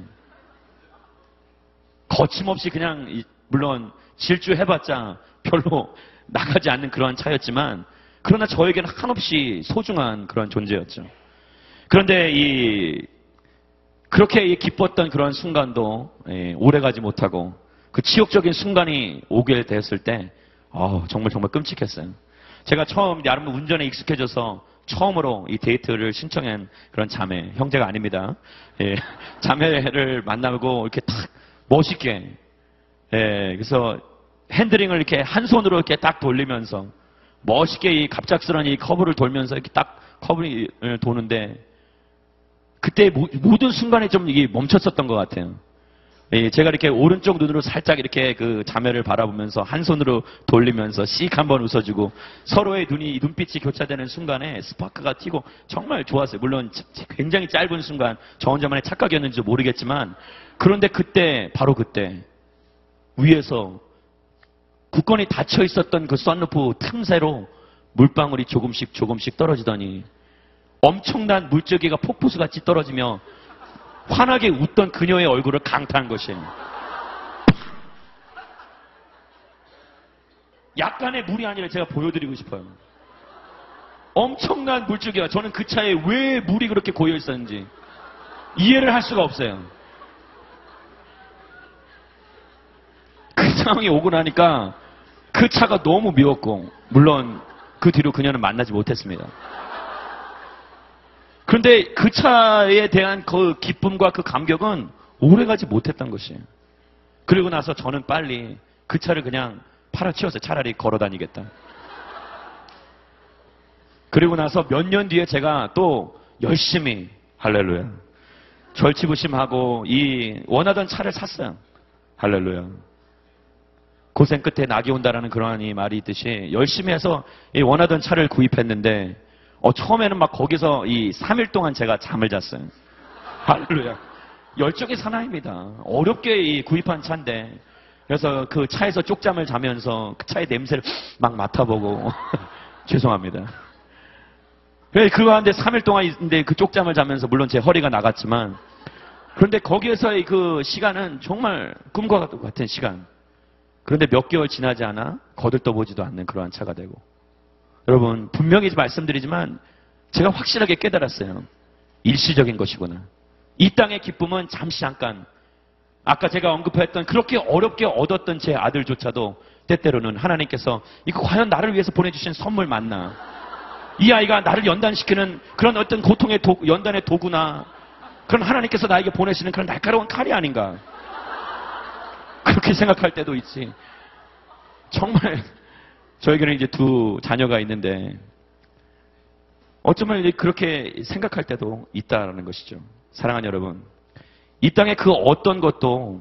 거침없이 그냥 물론 질주해봤자 별로 나가지 않는 그런 차였지만, 그러나 저에게는 한없이 소중한 그런 존재였죠. 그런데 이 그렇게 기뻤던 그런 순간도 예, 오래가지 못하고 그 치욕적인 순간이 오게 됐을 때 어, 정말 정말 끔찍했어요. 제가 처음 여러분 운전에 익숙해져서 처음으로 이 데이트를 신청한 그런 자매, 형제가 아닙니다. 예, 자매를 만나고 이렇게 탁 멋있게, 예, 그래서 핸들링을 이렇게 한 손으로 이렇게 딱 돌리면서 멋있게 이 갑작스러운 이 커브를 돌면서 이렇게 딱 커브를 도는데, 그때 모든 순간에 좀 이게 멈췄었던 것 같아요. 예, 제가 이렇게 오른쪽 눈으로 살짝 이렇게 그 자매를 바라보면서 한 손으로 돌리면서 씩 한번 웃어주고 서로의 눈이, 눈빛이 교차되는 순간에 스파크가 튀고 정말 좋았어요. 물론 굉장히 짧은 순간, 저 혼자만의 착각이었는지 모르겠지만, 그런데 그때, 바로 그때 위에서 굳건히 닫혀 있었던 그 썬루프 틈새로 물방울이 조금씩 조금씩 떨어지더니 엄청난 물줄기가 폭포수같이 떨어지며 환하게 웃던 그녀의 얼굴을 강타한 것이에요. 약간의 물이 아니라 제가 보여드리고 싶어요. 엄청난 물줄기가, 저는 그 차에 왜 물이 그렇게 고여 있었는지 이해를 할 수가 없어요. 그 상황이 오고 나니까 그 차가 너무 미웠고, 물론 그 뒤로 그녀는 만나지 못했습니다. 그런데 그 차에 대한 그 기쁨과 그 감격은 오래가지 못했던 것이에요. 그리고 나서 저는 빨리 그 차를 그냥 팔아치웠어요. 차라리 걸어다니겠다. 그리고 나서 몇 년 뒤에 제가 또 열심히, 할렐루야, 절치부심하고 이 원하던 차를 샀어요. 할렐루야. 고생 끝에 낙이 온다라는 그러한 이 말이 있듯이 열심히 해서 이 원하던 차를 구입했는데, 어, 처음에는 막 거기서 이 삼 일 동안 제가 잠을 잤어요. 할렐루야. 열정의 사나이입니다. 어렵게 이 구입한 차인데, 그래서 그 차에서 쪽잠을 자면서 그 차의 냄새를 막 맡아보고 죄송합니다. 그 가운데 삼 일 동안 있는데 그 쪽잠을 자면서 물론 제 허리가 나갔지만, 그런데 거기에서의 그 시간은 정말 꿈과 같은 시간. 그런데 몇 개월 지나지 않아 거들떠보지도 않는 그러한 차가 되고, 여러분 분명히 말씀드리지만 제가 확실하게 깨달았어요. 일시적인 것이구나. 이 땅의 기쁨은 잠시 잠깐, 아까 제가 언급했던 그렇게 어렵게 얻었던 제 아들조차도 때때로는 하나님께서 이거 과연 나를 위해서 보내주신 선물 맞나? 이 아이가 나를 연단시키는 그런 어떤 고통의 도, 연단의 도구나, 그런 하나님께서 나에게 보내시는 그런 날카로운 칼이 아닌가? 그렇게 생각할 때도 있지. 정말 저에게는 이제 두 자녀가 있는데 어쩌면 이제 그렇게 생각할 때도 있다라는 것이죠. 사랑하는 여러분, 이 땅의 그 어떤 것도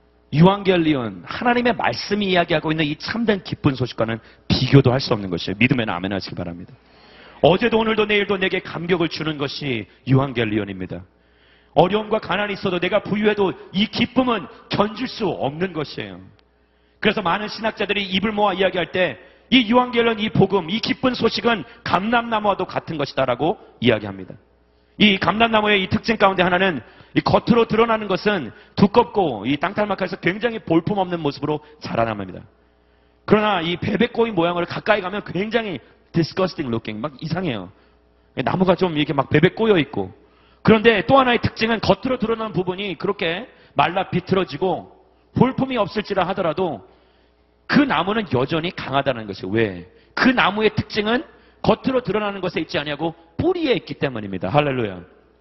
유앙겔리온, 하나님의 말씀이 이야기하고 있는 이 참된 기쁜 소식과는 비교도 할 수 없는 것이에요. 믿으면 아멘 하시기 바랍니다. 어제도 오늘도 내일도 내게 감격을 주는 것이 유앙겔리온입니다. 어려움과 가난이 있어도 내가 부유해도 이 기쁨은 견줄 수 없는 것이에요. 그래서 많은 신학자들이 입을 모아 이야기할 때 이 유앙겔리온, 이 복음, 이 기쁜 소식은 감람나무와도 같은 것이다라고 이야기합니다. 이 감람나무의 이 특징 가운데 하나는 이 겉으로 드러나는 것은 두껍고 이 땅탈막해서 굉장히 볼품없는 모습으로 자라납니다. 그러나 이 베베꼬이 모양을 가까이 가면 굉장히 disgusting looking, 막 이상해요. 나무가 좀 이렇게 막 베베 꼬여 있고. 그런데 또 하나의 특징은 겉으로 드러나는 부분이 그렇게 말라 비틀어지고 볼품이 없을지라 하더라도 그 나무는 여전히 강하다는 것이에요. 왜? 그 나무의 특징은 겉으로 드러나는 것에 있지 아니하고 뿌리에 있기 때문입니다. 할렐루야.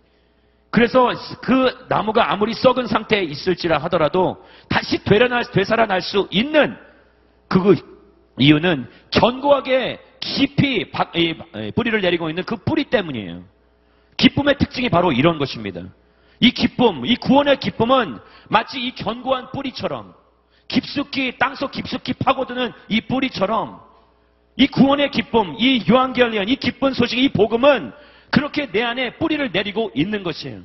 그래서 그 나무가 아무리 썩은 상태에 있을지라 하더라도 다시 되살아날, 되살아날 수 있는 그 이유는 견고하게 깊이 뿌리를 내리고 있는 그 뿌리 때문이에요. 기쁨의 특징이 바로 이런 것입니다. 이 기쁨, 이 구원의 기쁨은 마치 이 견고한 뿌리처럼, 깊숙이 땅속 깊숙이 파고드는 이 뿌리처럼, 이 구원의 기쁨, 이 유앙겔리온, 이 기쁜 소식, 이 복음은 그렇게 내 안에 뿌리를 내리고 있는 것이에요.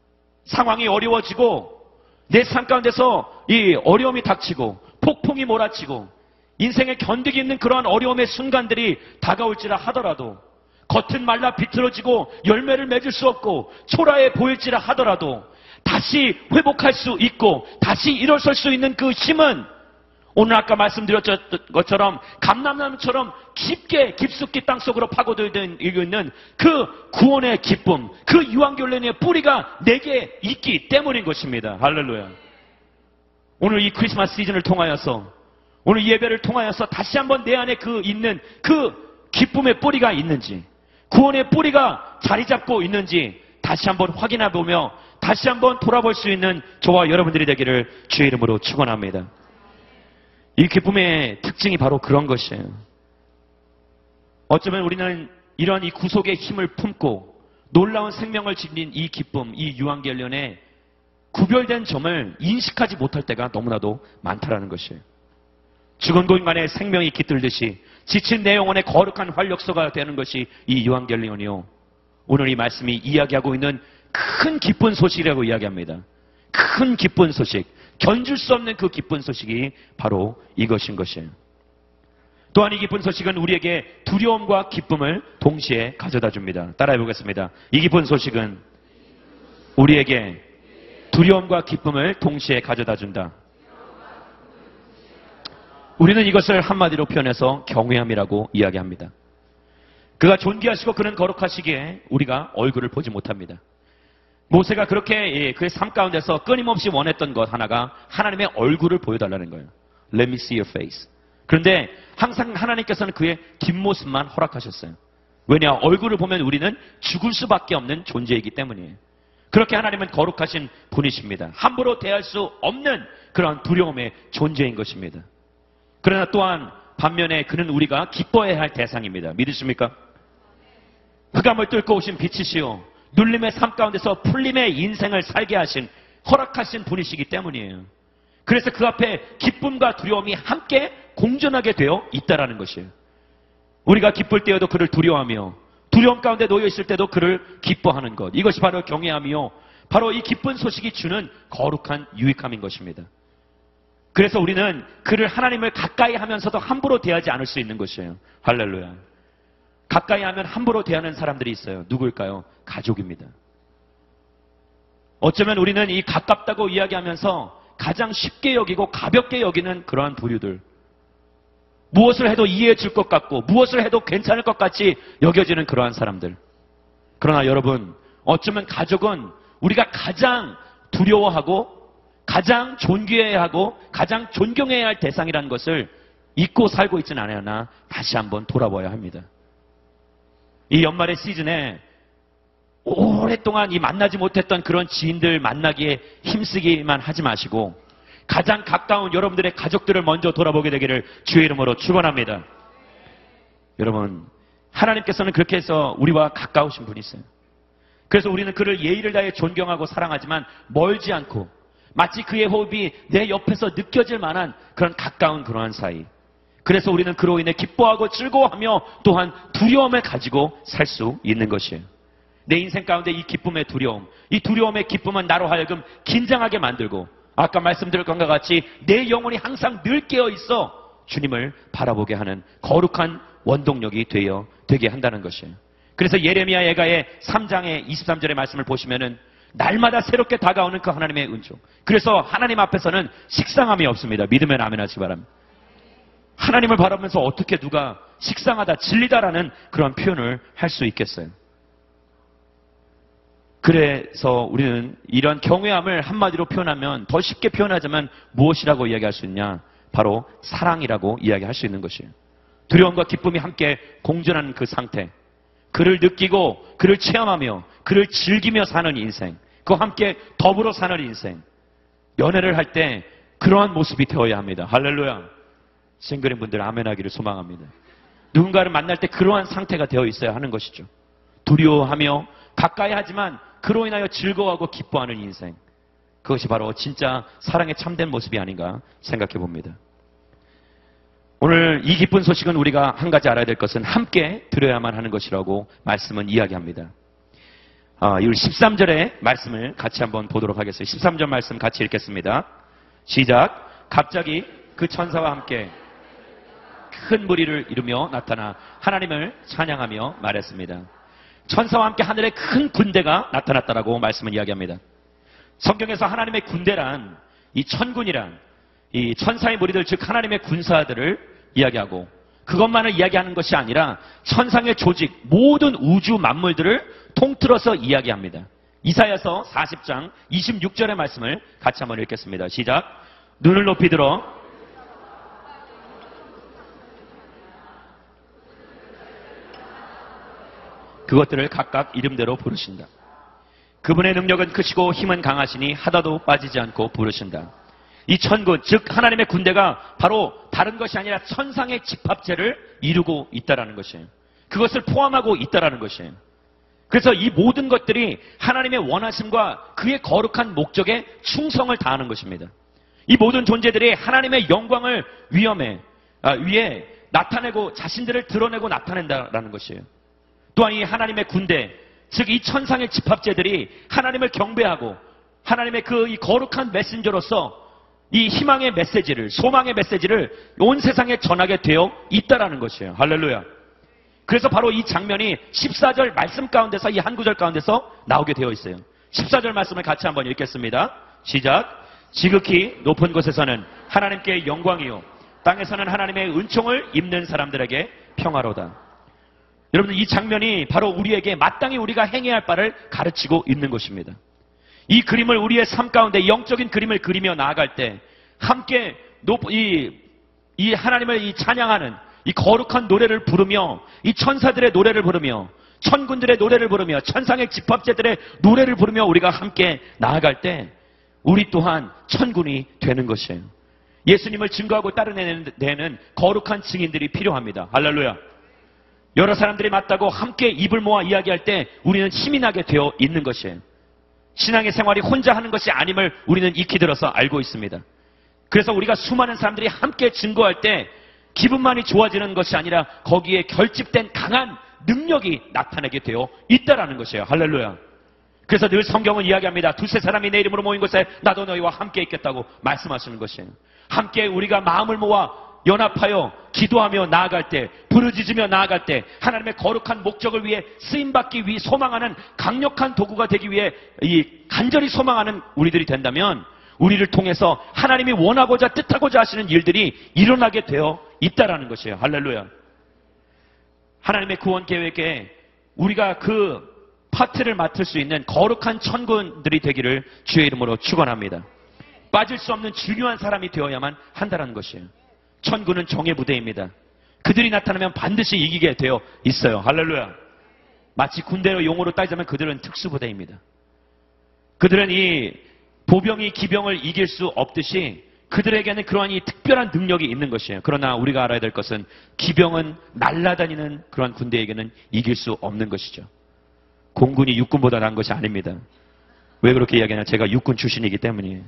상황이 어려워지고 내 삶 가운데서 이 어려움이 닥치고 폭풍이 몰아치고 인생에 견디기 있는 그러한 어려움의 순간들이 다가올지라 하더라도, 겉은 말라 비틀어지고 열매를 맺을 수 없고 초라해 보일지라 하더라도 다시 회복할 수 있고 다시 일어설 수 있는 그 힘은 오늘 아까 말씀드렸던 것처럼 감람나무처럼 깊게 깊숙이 땅속으로 파고들고 있는 그 구원의 기쁨, 그 유앙겔리온의 뿌리가 내게 있기 때문인 것입니다. 할렐루야. 오늘 이 크리스마스 시즌을 통하여서, 오늘 예배를 통하여서 다시 한번 내 안에 그 있는 그 기쁨의 뿌리가 있는지, 구원의 뿌리가 자리 잡고 있는지 다시 한번 확인해 보며 다시 한번 돌아볼 수 있는 저와 여러분들이 되기를 주의 이름으로 축원합니다. 이 기쁨의 특징이 바로 그런 것이에요. 어쩌면 우리는 이러한 이 구속의 힘을 품고 놀라운 생명을 지닌 이 기쁨, 이 유앙겔리온의 구별된 점을 인식하지 못할 때가 너무나도 많다라는 것이에요. 죽은 고인간의 생명이 깃들듯이 지친 내 영혼의 거룩한 활력소가 되는 것이 이 유앙겔리온이요, 오늘 이 말씀이 이야기하고 있는 큰 기쁜 소식이라고 이야기합니다. 큰 기쁜 소식, 견줄 수 없는 그 기쁜 소식이 바로 이것인 것이에요. 또한 이 기쁜 소식은 우리에게 두려움과 기쁨을 동시에 가져다 줍니다. 따라해 보겠습니다. 이 기쁜 소식은 우리에게 두려움과 기쁨을 동시에 가져다 준다. 우리는 이것을 한마디로 표현해서 경외함이라고 이야기합니다. 그가 존귀하시고 그는 거룩하시기에 우리가 얼굴을 보지 못합니다. 모세가 그렇게 그의 삶 가운데서 끊임없이 원했던 것 하나가 하나님의 얼굴을 보여달라는 거예요. Let me see your face. 그런데 항상 하나님께서는 그의 뒷모습만 허락하셨어요. 왜냐? 얼굴을 보면 우리는 죽을 수밖에 없는 존재이기 때문이에요. 그렇게 하나님은 거룩하신 분이십니다. 함부로 대할 수 없는 그런 두려움의 존재인 것입니다. 그러나 또한 반면에 그는 우리가 기뻐해야 할 대상입니다. 믿으십니까? 흑암을 뚫고 오신 빛이시오. 눌림의 삶 가운데서 풀림의 인생을 살게 하신, 허락하신 분이시기 때문이에요. 그래서 그 앞에 기쁨과 두려움이 함께 공존하게 되어 있다라는 것이에요. 우리가 기쁠 때에도 그를 두려워하며 두려움 가운데 놓여 있을 때도 그를 기뻐하는 것. 이것이 바로 경외함이요. 바로 이 기쁜 소식이 주는 거룩한 유익함인 것입니다. 그래서 우리는 그를 하나님을 가까이 하면서도 함부로 대하지 않을 수 있는 것이에요. 할렐루야. 가까이 하면 함부로 대하는 사람들이 있어요. 누구일까요? 가족입니다. 어쩌면 우리는 이 가깝다고 이야기하면서 가장 쉽게 여기고 가볍게 여기는 그러한 부류들. 무엇을 해도 이해해 줄 것 같고 무엇을 해도 괜찮을 것 같이 여겨지는 그러한 사람들. 그러나 여러분, 어쩌면 가족은 우리가 가장 두려워하고 가장 존귀해야 하고 가장 존경해야 할 대상이라는 것을 잊고 살고 있지는 않으나 다시 한번 돌아봐야 합니다. 이 연말의 시즌에 오랫동안 이 만나지 못했던 그런 지인들 만나기에 힘쓰기만 하지 마시고 가장 가까운 여러분들의 가족들을 먼저 돌아보게 되기를 주의 이름으로 축원합니다. 여러분, 하나님께서는 그렇게 해서 우리와 가까우신 분이세요. 그래서 우리는 그를 예의를 다해 존경하고 사랑하지만 멀지 않고 마치 그의 호흡이 내 옆에서 느껴질 만한 그런 가까운 그러한 사이. 그래서 우리는 그로 인해 기뻐하고 즐거워하며 또한 두려움을 가지고 살 수 있는 것이에요. 내 인생 가운데 이 기쁨의 두려움, 이 두려움의 기쁨은 나로 하여금 긴장하게 만들고 아까 말씀드린 것과 같이 내 영혼이 항상 늘 깨어 있어 주님을 바라보게 하는 거룩한 원동력이 되어 되게 한다는 것이에요. 그래서 예레미야 예가의 삼 장의 이십삼 절의 말씀을 보시면은 날마다 새롭게 다가오는 그 하나님의 은총. 그래서 하나님 앞에서는 식상함이 없습니다. 믿으면 아멘 하시기 바랍니다. 하나님을 바라보면서 어떻게 누가 식상하다, 질리다라는 그런 표현을 할 수 있겠어요. 그래서 우리는 이런 경외함을 한마디로 표현하면, 더 쉽게 표현하자면 무엇이라고 이야기할 수 있냐? 바로 사랑이라고 이야기할 수 있는 것이에요. 두려움과 기쁨이 함께 공존하는 그 상태, 그를 느끼고 그를 체험하며 그를 즐기며 사는 인생, 그와 함께 더불어 사는 인생. 연애를 할 때 그러한 모습이 되어야 합니다. 할렐루야. 싱글인 분들 아멘하기를 소망합니다. 누군가를 만날 때 그러한 상태가 되어 있어야 하는 것이죠. 두려워하며 가까이 하지만 그로 인하여 즐거워하고 기뻐하는 인생. 그것이 바로 진짜 사랑의 참된 모습이 아닌가 생각해 봅니다. 오늘 이 기쁜 소식은 우리가 한 가지 알아야 될 것은 함께 들어야만 하는 것이라고 말씀은 이야기합니다. 아, 이 십삼 절의 말씀을 같이 한번 보도록 하겠습니다. 십삼 절 말씀 같이 읽겠습니다. 시작. 갑자기 그 천사와 함께 큰 무리를 이루며 나타나 하나님을 찬양하며 말했습니다. 천사와 함께 하늘에 큰 군대가 나타났다라고 말씀을 이야기합니다. 성경에서 하나님의 군대란 이 천군이란 이 천사의 무리들, 즉 하나님의 군사들을 이야기하고 그것만을 이야기하는 것이 아니라 천상의 조직, 모든 우주 만물들을 통틀어서 이야기합니다. 이사야서 사십 장 이십육 절의 말씀을 같이 한번 읽겠습니다. 시작. 눈을 높이 들어 그것들을 각각 이름대로 부르신다. 그분의 능력은 크시고 힘은 강하시니 하다도 빠지지 않고 부르신다. 이 천군, 즉 하나님의 군대가 바로 다른 것이 아니라 천상의 집합체를 이루고 있다라는 것이에요. 그것을 포함하고 있다라는 것이에요. 그래서 이 모든 것들이 하나님의 원하심과 그의 거룩한 목적에 충성을 다하는 것입니다. 이 모든 존재들이 하나님의 영광을 위험에, 아, 위에 나타내고 자신들을 드러내고 나타낸다라는 것이에요. 또한 이 하나님의 군대, 즉 이 천상의 집합체들이 하나님을 경배하고 하나님의 그 이 거룩한 메신저로서 이 희망의 메시지를, 소망의 메시지를 온 세상에 전하게 되어 있다라는 것이에요. 할렐루야. 그래서 바로 이 장면이 십사 절 말씀 가운데서, 이 한 구절 가운데서 나오게 되어 있어요. 십사 절 말씀을 같이 한번 읽겠습니다. 시작. 지극히 높은 곳에서는 하나님께 영광이요, 땅에서는 하나님의 은총을 입는 사람들에게 평화로다. 여러분, 이 장면이 바로 우리에게 마땅히 우리가 행해야 할 바를 가르치고 있는 것입니다. 이 그림을 우리의 삶 가운데 영적인 그림을 그리며 나아갈 때 함께 높, 이, 이 하나님을 이 찬양하는 이 거룩한 노래를 부르며, 이 천사들의 노래를 부르며, 천군들의 노래를 부르며, 천상의 집합제들의 노래를 부르며 우리가 함께 나아갈 때 우리 또한 천군이 되는 것이에요. 예수님을 증거하고 따르는 데는 거룩한 증인들이 필요합니다. 할렐루야. 여러 사람들이 맞다고 함께 입을 모아 이야기할 때 우리는 힘이 나게 되어 있는 것이에요. 신앙의 생활이 혼자 하는 것이 아님을 우리는 익히 들어서 알고 있습니다. 그래서 우리가 수많은 사람들이 함께 증거할 때 기분만이 좋아지는 것이 아니라 거기에 결집된 강한 능력이 나타나게 되어 있다라는 것이에요. 할렐루야. 그래서 늘 성경은 이야기합니다. 두세 사람이 내 이름으로 모인 곳에 나도 너희와 함께 있겠다고 말씀하시는 것이에요. 함께 우리가 마음을 모아 연합하여 기도하며 나아갈 때, 부르짖으며 나아갈 때 하나님의 거룩한 목적을 위해 쓰임받기 위해 소망하는 강력한 도구가 되기 위해 이 간절히 소망하는 우리들이 된다면 우리를 통해서 하나님이 원하고자 뜻하고자 하시는 일들이 일어나게 되어 있다라는 것이에요. 할렐루야. 하나님의 구원 계획에 우리가 그 파트를 맡을 수 있는 거룩한 천군들이 되기를 주의 이름으로 축원합니다. 빠질 수 없는 중요한 사람이 되어야만 한다는 것이에요. 천군은 정의 부대입니다. 그들이 나타나면 반드시 이기게 되어 있어요. 할렐루야. 마치 군대로 용어로 따지자면 그들은 특수부대입니다. 그들은 이 보병이 기병을 이길 수 없듯이 그들에게는 그러한 이 특별한 능력이 있는 것이에요. 그러나 우리가 알아야 될 것은 기병은 날아다니는 그러한 군대에게는 이길 수 없는 것이죠. 공군이 육군보다 나은 것이 아닙니다. 왜 그렇게 이야기하냐? 제가 육군 출신이기 때문이에요.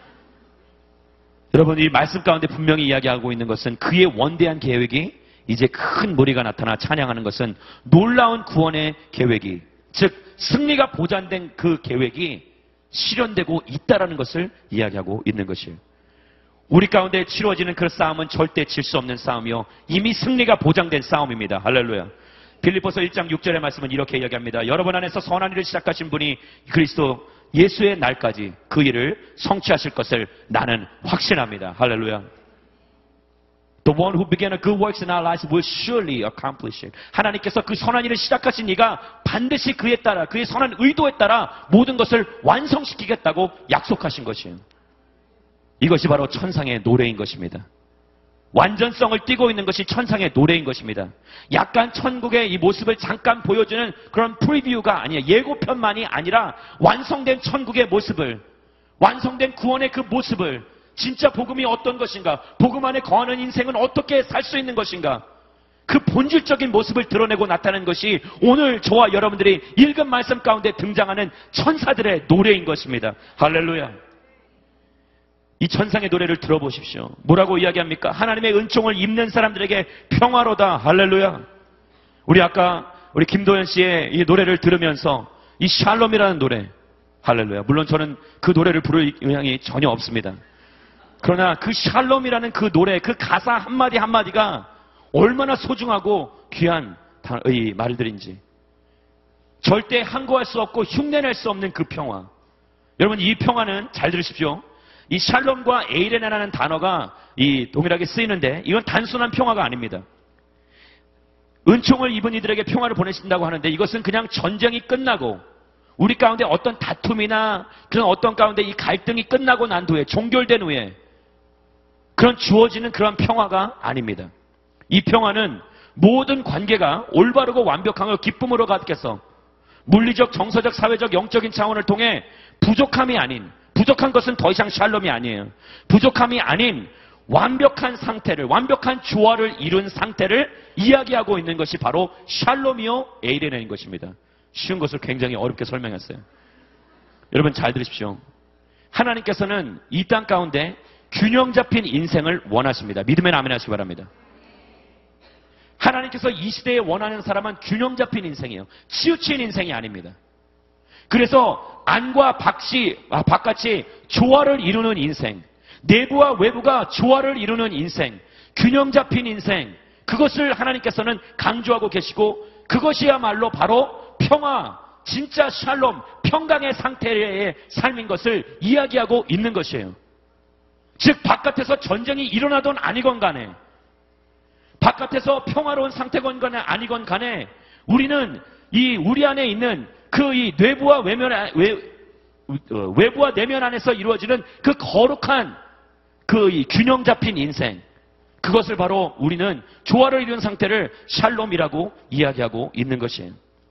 여러분, 이 말씀 가운데 분명히 이야기하고 있는 것은 그의 원대한 계획이 이제 큰 무리가 나타나 찬양하는 것은 놀라운 구원의 계획이, 즉 승리가 보장된 그 계획이 실현되고 있다라는 것을 이야기하고 있는 것이에요. 우리 가운데 치러지는 그 싸움은 절대 질 수 없는 싸움이요, 이미 승리가 보장된 싸움입니다. 할렐루야. 빌립보서 일 장 육 절의 말씀은 이렇게 이야기합니다. 여러분 안에서 선한 일을 시작하신 분이 그리스도 예수의 날까지 그 일을 성취하실 것을 나는 확신합니다. 할렐루야. The one who began a good works in our lives will surely accomplish it. 하나님께서 그 선한 일을 시작하신 이가 반드시 그에 따라, 그의 선한 의도에 따라 모든 것을 완성시키겠다고 약속하신 것이에요. 이것이 바로 천상의 노래인 것입니다. 완전성을 띠고 있는 것이 천상의 노래인 것입니다. 약간 천국의 이 모습을 잠깐 보여주는 그런 프리뷰가 아니에요. 예고편만이 아니라 완성된 천국의 모습을, 완성된 구원의 그 모습을, 진짜 복음이 어떤 것인가, 복음 안에 거하는 인생은 어떻게 살 수 있는 것인가, 그 본질적인 모습을 드러내고 나타내는 것이 오늘 저와 여러분들이 읽은 말씀 가운데 등장하는 천사들의 노래인 것입니다. 할렐루야. 이 천상의 노래를 들어보십시오. 뭐라고 이야기합니까? 하나님의 은총을 입는 사람들에게 평화로다. 할렐루야. 우리 아까 우리 김도현 씨의 이 노래를 들으면서 이 샬롬이라는 노래, 할렐루야. 물론 저는 그 노래를 부를 의향이 전혀 없습니다. 그러나 그 샬롬이라는 그 노래, 그 가사 한마디 한마디가 얼마나 소중하고 귀한 이 말들인지, 절대 항거할 수 없고 흉내낼 수 없는 그 평화. 여러분, 이 평화는 잘 들으십시오. 이 샬롬과 에이레나라는 단어가 이 동일하게 쓰이는데 이건 단순한 평화가 아닙니다. 은총을 입은 이들에게 평화를 보내신다고 하는데 이것은 그냥 전쟁이 끝나고 우리 가운데 어떤 다툼이나 그런 어떤 가운데 이 갈등이 끝나고 난 후에, 종결된 후에 그런 주어지는 그런 평화가 아닙니다. 이 평화는 모든 관계가 올바르고 완벽한 기쁨으로 가득해서 물리적, 정서적, 사회적, 영적인 차원을 통해 부족함이 아닌, 부족한 것은 더 이상 샬롬이 아니에요. 부족함이 아닌 완벽한 상태를, 완벽한 조화를 이룬 상태를 이야기하고 있는 것이 바로 샬롬이요 에이레나인 것입니다. 쉬운 것을 굉장히 어렵게 설명했어요. 여러분 잘 들으십시오. 하나님께서는 이 땅 가운데 균형 잡힌 인생을 원하십니다. 믿으면 아멘 하시기 바랍니다. 하나님께서 이 시대에 원하는 사람은 균형 잡힌 인생이에요. 치우친 인생이 아닙니다. 그래서 안과 박씨, 아, 박같이 조화를 이루는 인생, 내부와 외부가 조화를 이루는 인생, 균형 잡힌 인생, 그것을 하나님께서는 강조하고 계시고 그것이야말로 바로 평화, 진짜 샬롬, 평강의 상태의 삶인 것을 이야기하고 있는 것이에요. 즉 바깥에서 전쟁이 일어나든 아니건 간에, 바깥에서 평화로운 상태건 간에 아니건 간에 우리는 이 우리 안에 있는 그 이 내부와 외면, 외, 외부와 내면 안에서 이루어지는 그 거룩한 그 이 균형 잡힌 인생, 그것을 바로 우리는 조화를 이룬 상태를 샬롬이라고 이야기하고 있는 것이에요.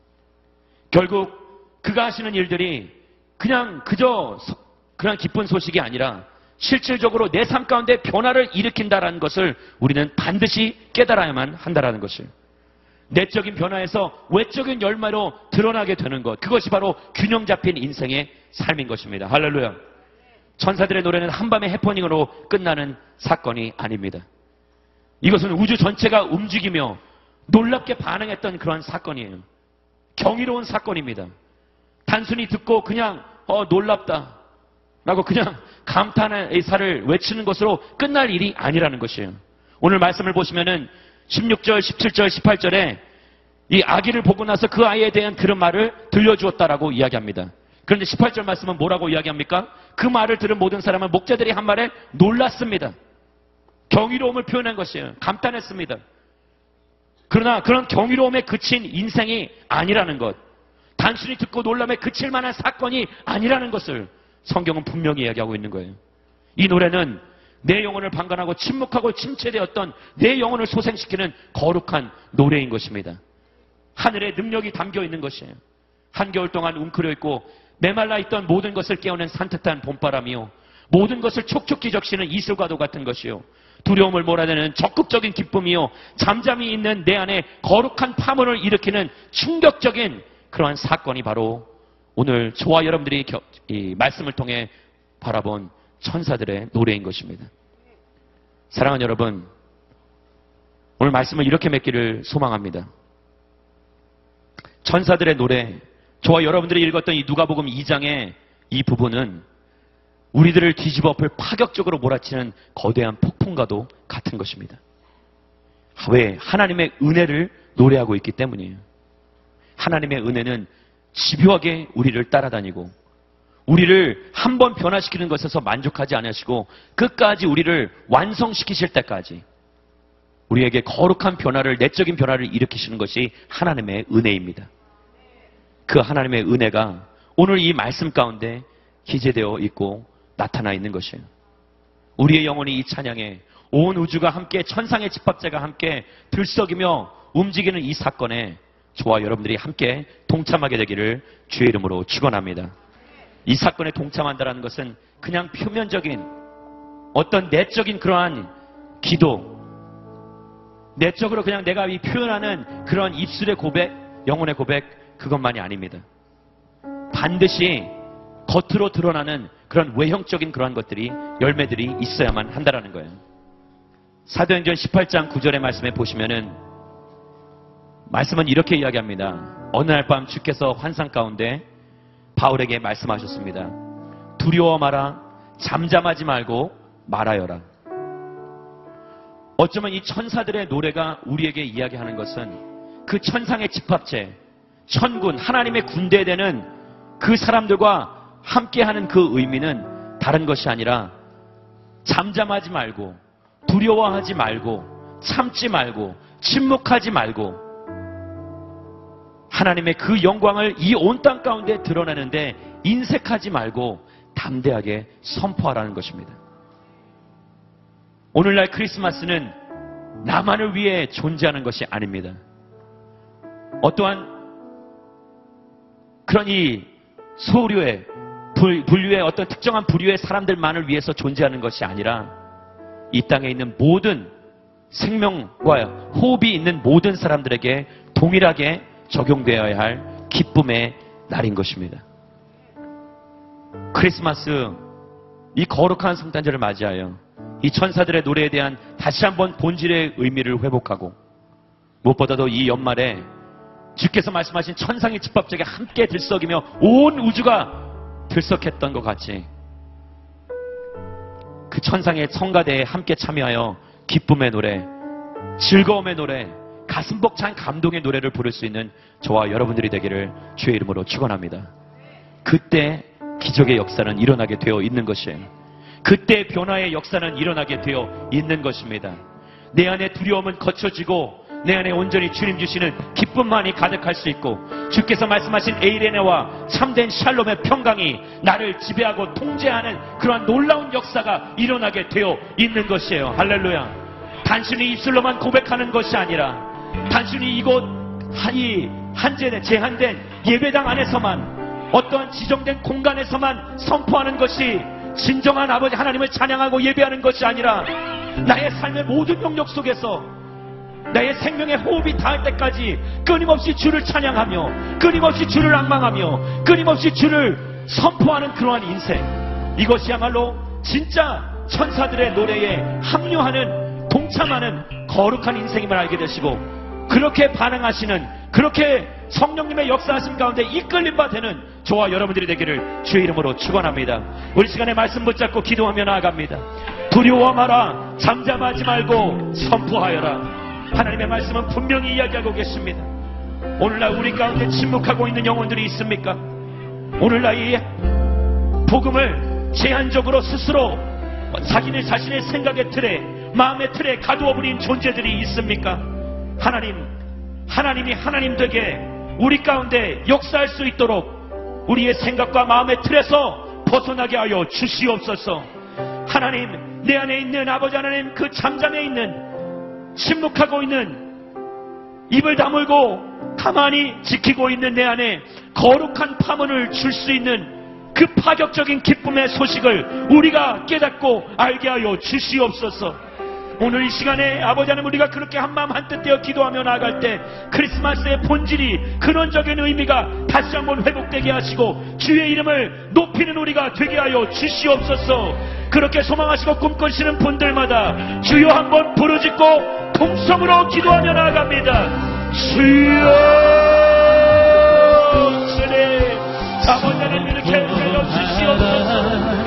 결국 그가 하시는 일들이 그냥 그저 그냥 기쁜 소식이 아니라 실질적으로 내 삶 가운데 변화를 일으킨다라는 것을 우리는 반드시 깨달아야만 한다라는 것을. 내적인 변화에서 외적인 열매로 드러나게 되는 것, 그것이 바로 균형 잡힌 인생의 삶인 것입니다. 할렐루야. 천사들의 노래는 한밤의 해퍼닝으로 끝나는 사건이 아닙니다. 이것은 우주 전체가 움직이며 놀랍게 반응했던 그런 사건이에요. 경이로운 사건입니다. 단순히 듣고 그냥 어 놀랍다 라고 그냥 감탄의 의사를 외치는 것으로 끝날 일이 아니라는 것이에요. 오늘 말씀을 보시면은 십육 절, 십칠 절, 십팔 절에 이 아기를 보고 나서 그 아이에 대한 그런 말을 들려주었다라고 이야기합니다. 그런데 십팔 절 말씀은 뭐라고 이야기합니까? 그 말을 들은 모든 사람은 목자들이 한 말에 놀랐습니다. 경이로움을 표현한 것이에요. 감탄했습니다. 그러나 그런 경이로움에 그친 인생이 아니라는 것, 단순히 듣고 놀람에 그칠 만한 사건이 아니라는 것을 성경은 분명히 이야기하고 있는 거예요. 이 노래는 내 영혼을 방관하고 침묵하고 침체되었던 내 영혼을 소생시키는 거룩한 노래인 것입니다. 하늘의 능력이 담겨 있는 것이에요. 한겨울 동안 웅크려 있고 메말라 있던 모든 것을 깨우는 산뜻한 봄바람이요, 모든 것을 촉촉히 적시는 이슬과도 같은 것이요, 두려움을 몰아내는 적극적인 기쁨이요, 잠잠히 있는 내 안에 거룩한 파문을 일으키는 충격적인 그러한 사건이 바로 오늘 저와 여러분들이 겨, 이 말씀을 통해 바라본 천사들의 노래인 것입니다. 사랑하는 여러분, 오늘 말씀을 이렇게 맺기를 소망합니다. 천사들의 노래, 저와 여러분들이 읽었던 이 누가복음 이 장의 이 부분은 우리들을 뒤집어 엎을 파격적으로 몰아치는 거대한 폭풍과도 같은 것입니다. 왜? 하나님의 은혜를 노래하고 있기 때문이에요. 하나님의 은혜는 집요하게 우리를 따라다니고 우리를 한번 변화시키는 것에서 만족하지 않으시고 끝까지 우리를 완성시키실 때까지 우리에게 거룩한 변화를, 내적인 변화를 일으키시는 것이 하나님의 은혜입니다. 그 하나님의 은혜가 오늘 이 말씀 가운데 기재되어 있고 나타나 있는 것이에요. 우리의 영혼이 이 찬양에 온 우주가 함께, 천상의 집합제가 함께 들썩이며 움직이는 이 사건에 저와 여러분들이 함께 동참하게 되기를 주의 이름으로 축원합니다. 이 사건에 동참한다는 것은 그냥 표면적인 어떤 내적인 그러한 기도, 내적으로 그냥 내가 이 표현하는 그런 입술의 고백, 영혼의 고백, 그것만이 아닙니다. 반드시 겉으로 드러나는 그런 외형적인 그러한 것들이, 열매들이 있어야만 한다라는 거예요. 사도행전 십팔 장 구 절의 말씀에 보시면은 말씀은 이렇게 이야기합니다. 어느 날 밤 주께서 환상 가운데 바울에게 말씀하셨습니다. 두려워 마라, 잠잠하지 말고 말하여라. 어쩌면 이 천사들의 노래가 우리에게 이야기하는 것은 그 천상의 집합체, 천군, 하나님의 군대에 되는 그 사람들과 함께하는 그 의미는 다른 것이 아니라 잠잠하지 말고, 두려워하지 말고, 참지 말고, 침묵하지 말고 하나님의 그 영광을 이 온 땅 가운데 드러내는데 인색하지 말고 담대하게 선포하라는 것입니다. 오늘날 크리스마스는 나만을 위해 존재하는 것이 아닙니다. 어떠한 그런 이 소류의 분류의 어떤 특정한 부류의 사람들만을 위해서 존재하는 것이 아니라 이 땅에 있는 모든 생명과 호흡이 있는 모든 사람들에게 동일하게 적용되어야 할 기쁨의 날인 것입니다. 크리스마스, 이 거룩한 성탄절을 맞이하여 이 천사들의 노래에 대한 다시 한번 본질의 의미를 회복하고, 무엇보다도 이 연말에 주께서 말씀하신 천상의 집합제가 함께 들썩이며 온 우주가 들썩했던 것 같이 그 천상의 성가대에 함께 참여하여 기쁨의 노래, 즐거움의 노래, 가슴 벅찬 감동의 노래를 부를 수 있는 저와 여러분들이 되기를 주의 이름으로 축원합니다. 그때 기적의 역사는 일어나게 되어 있는 것이에요. 그때 변화의 역사는 일어나게 되어 있는 것입니다. 내 안에 두려움은 거쳐지고 내 안에 온전히 주님 주시는 기쁨만이 가득할 수 있고, 주께서 말씀하신 에이레네와 참된 샬롬의 평강이 나를 지배하고 통제하는 그러한 놀라운 역사가 일어나게 되어 있는 것이에요. 할렐루야. 단순히 입술로만 고백하는 것이 아니라 단순히 이곳 이 한제된 제한된 예배당 안에서만 어떠한 지정된 공간에서만 선포하는 것이 진정한 아버지 하나님을 찬양하고 예배하는 것이 아니라 나의 삶의 모든 영역 속에서 나의 생명의 호흡이 닿을 때까지 끊임없이 주를 찬양하며 끊임없이 주를 앙망하며 끊임없이 주를 선포하는 그러한 인생, 이것이야말로 진짜 천사들의 노래에 합류하는, 동참하는 거룩한 인생임을 알게 되시고, 그렇게 반응하시는, 그렇게 성령님의 역사하심 가운데 이끌림 바 되는 저와 여러분들이 되기를 주의 이름으로 축원합니다. 우리 시간에 말씀 붙잡고 기도하며 나아갑니다. 두려워 마라, 잠잠하지 말고 선포하여라. 하나님의 말씀은 분명히 이야기하고 계십니다. 오늘날 우리 가운데 침묵하고 있는 영혼들이 있습니까? 오늘날 이 복음을 제한적으로 스스로 자기네 자신의 생각의 틀에, 마음의 틀에 가두어 버린 존재들이 있습니까? 하나님, 하나님이 하나님 되게 우리 가운데 역사할 수 있도록 우리의 생각과 마음의 틀에서 벗어나게 하여 주시옵소서. 하나님, 내 안에 있는 아버지 하나님, 그 잠잠해 있는, 침묵하고 있는, 입을 다물고 가만히 지키고 있는 내 안에 거룩한 파문을 줄 수 있는 그 파격적인 기쁨의 소식을 우리가 깨닫고 알게 하여 주시옵소서. 오늘 이 시간에 아버지 하나님, 우리가 그렇게 한마음 한뜻 되어 기도하며 나아갈 때 크리스마스의 본질이, 근원적인 의미가 다시 한번 회복되게 하시고 주의 이름을 높이는 우리가 되게 하여 주시옵소서. 그렇게 소망하시고 꿈꾸시는 분들마다 주여 한번 부르짖고 통성으로 기도하며 나아갑니다. 주여, 주님, 아버지 하나님, 이렇게 하여 주시옵소서.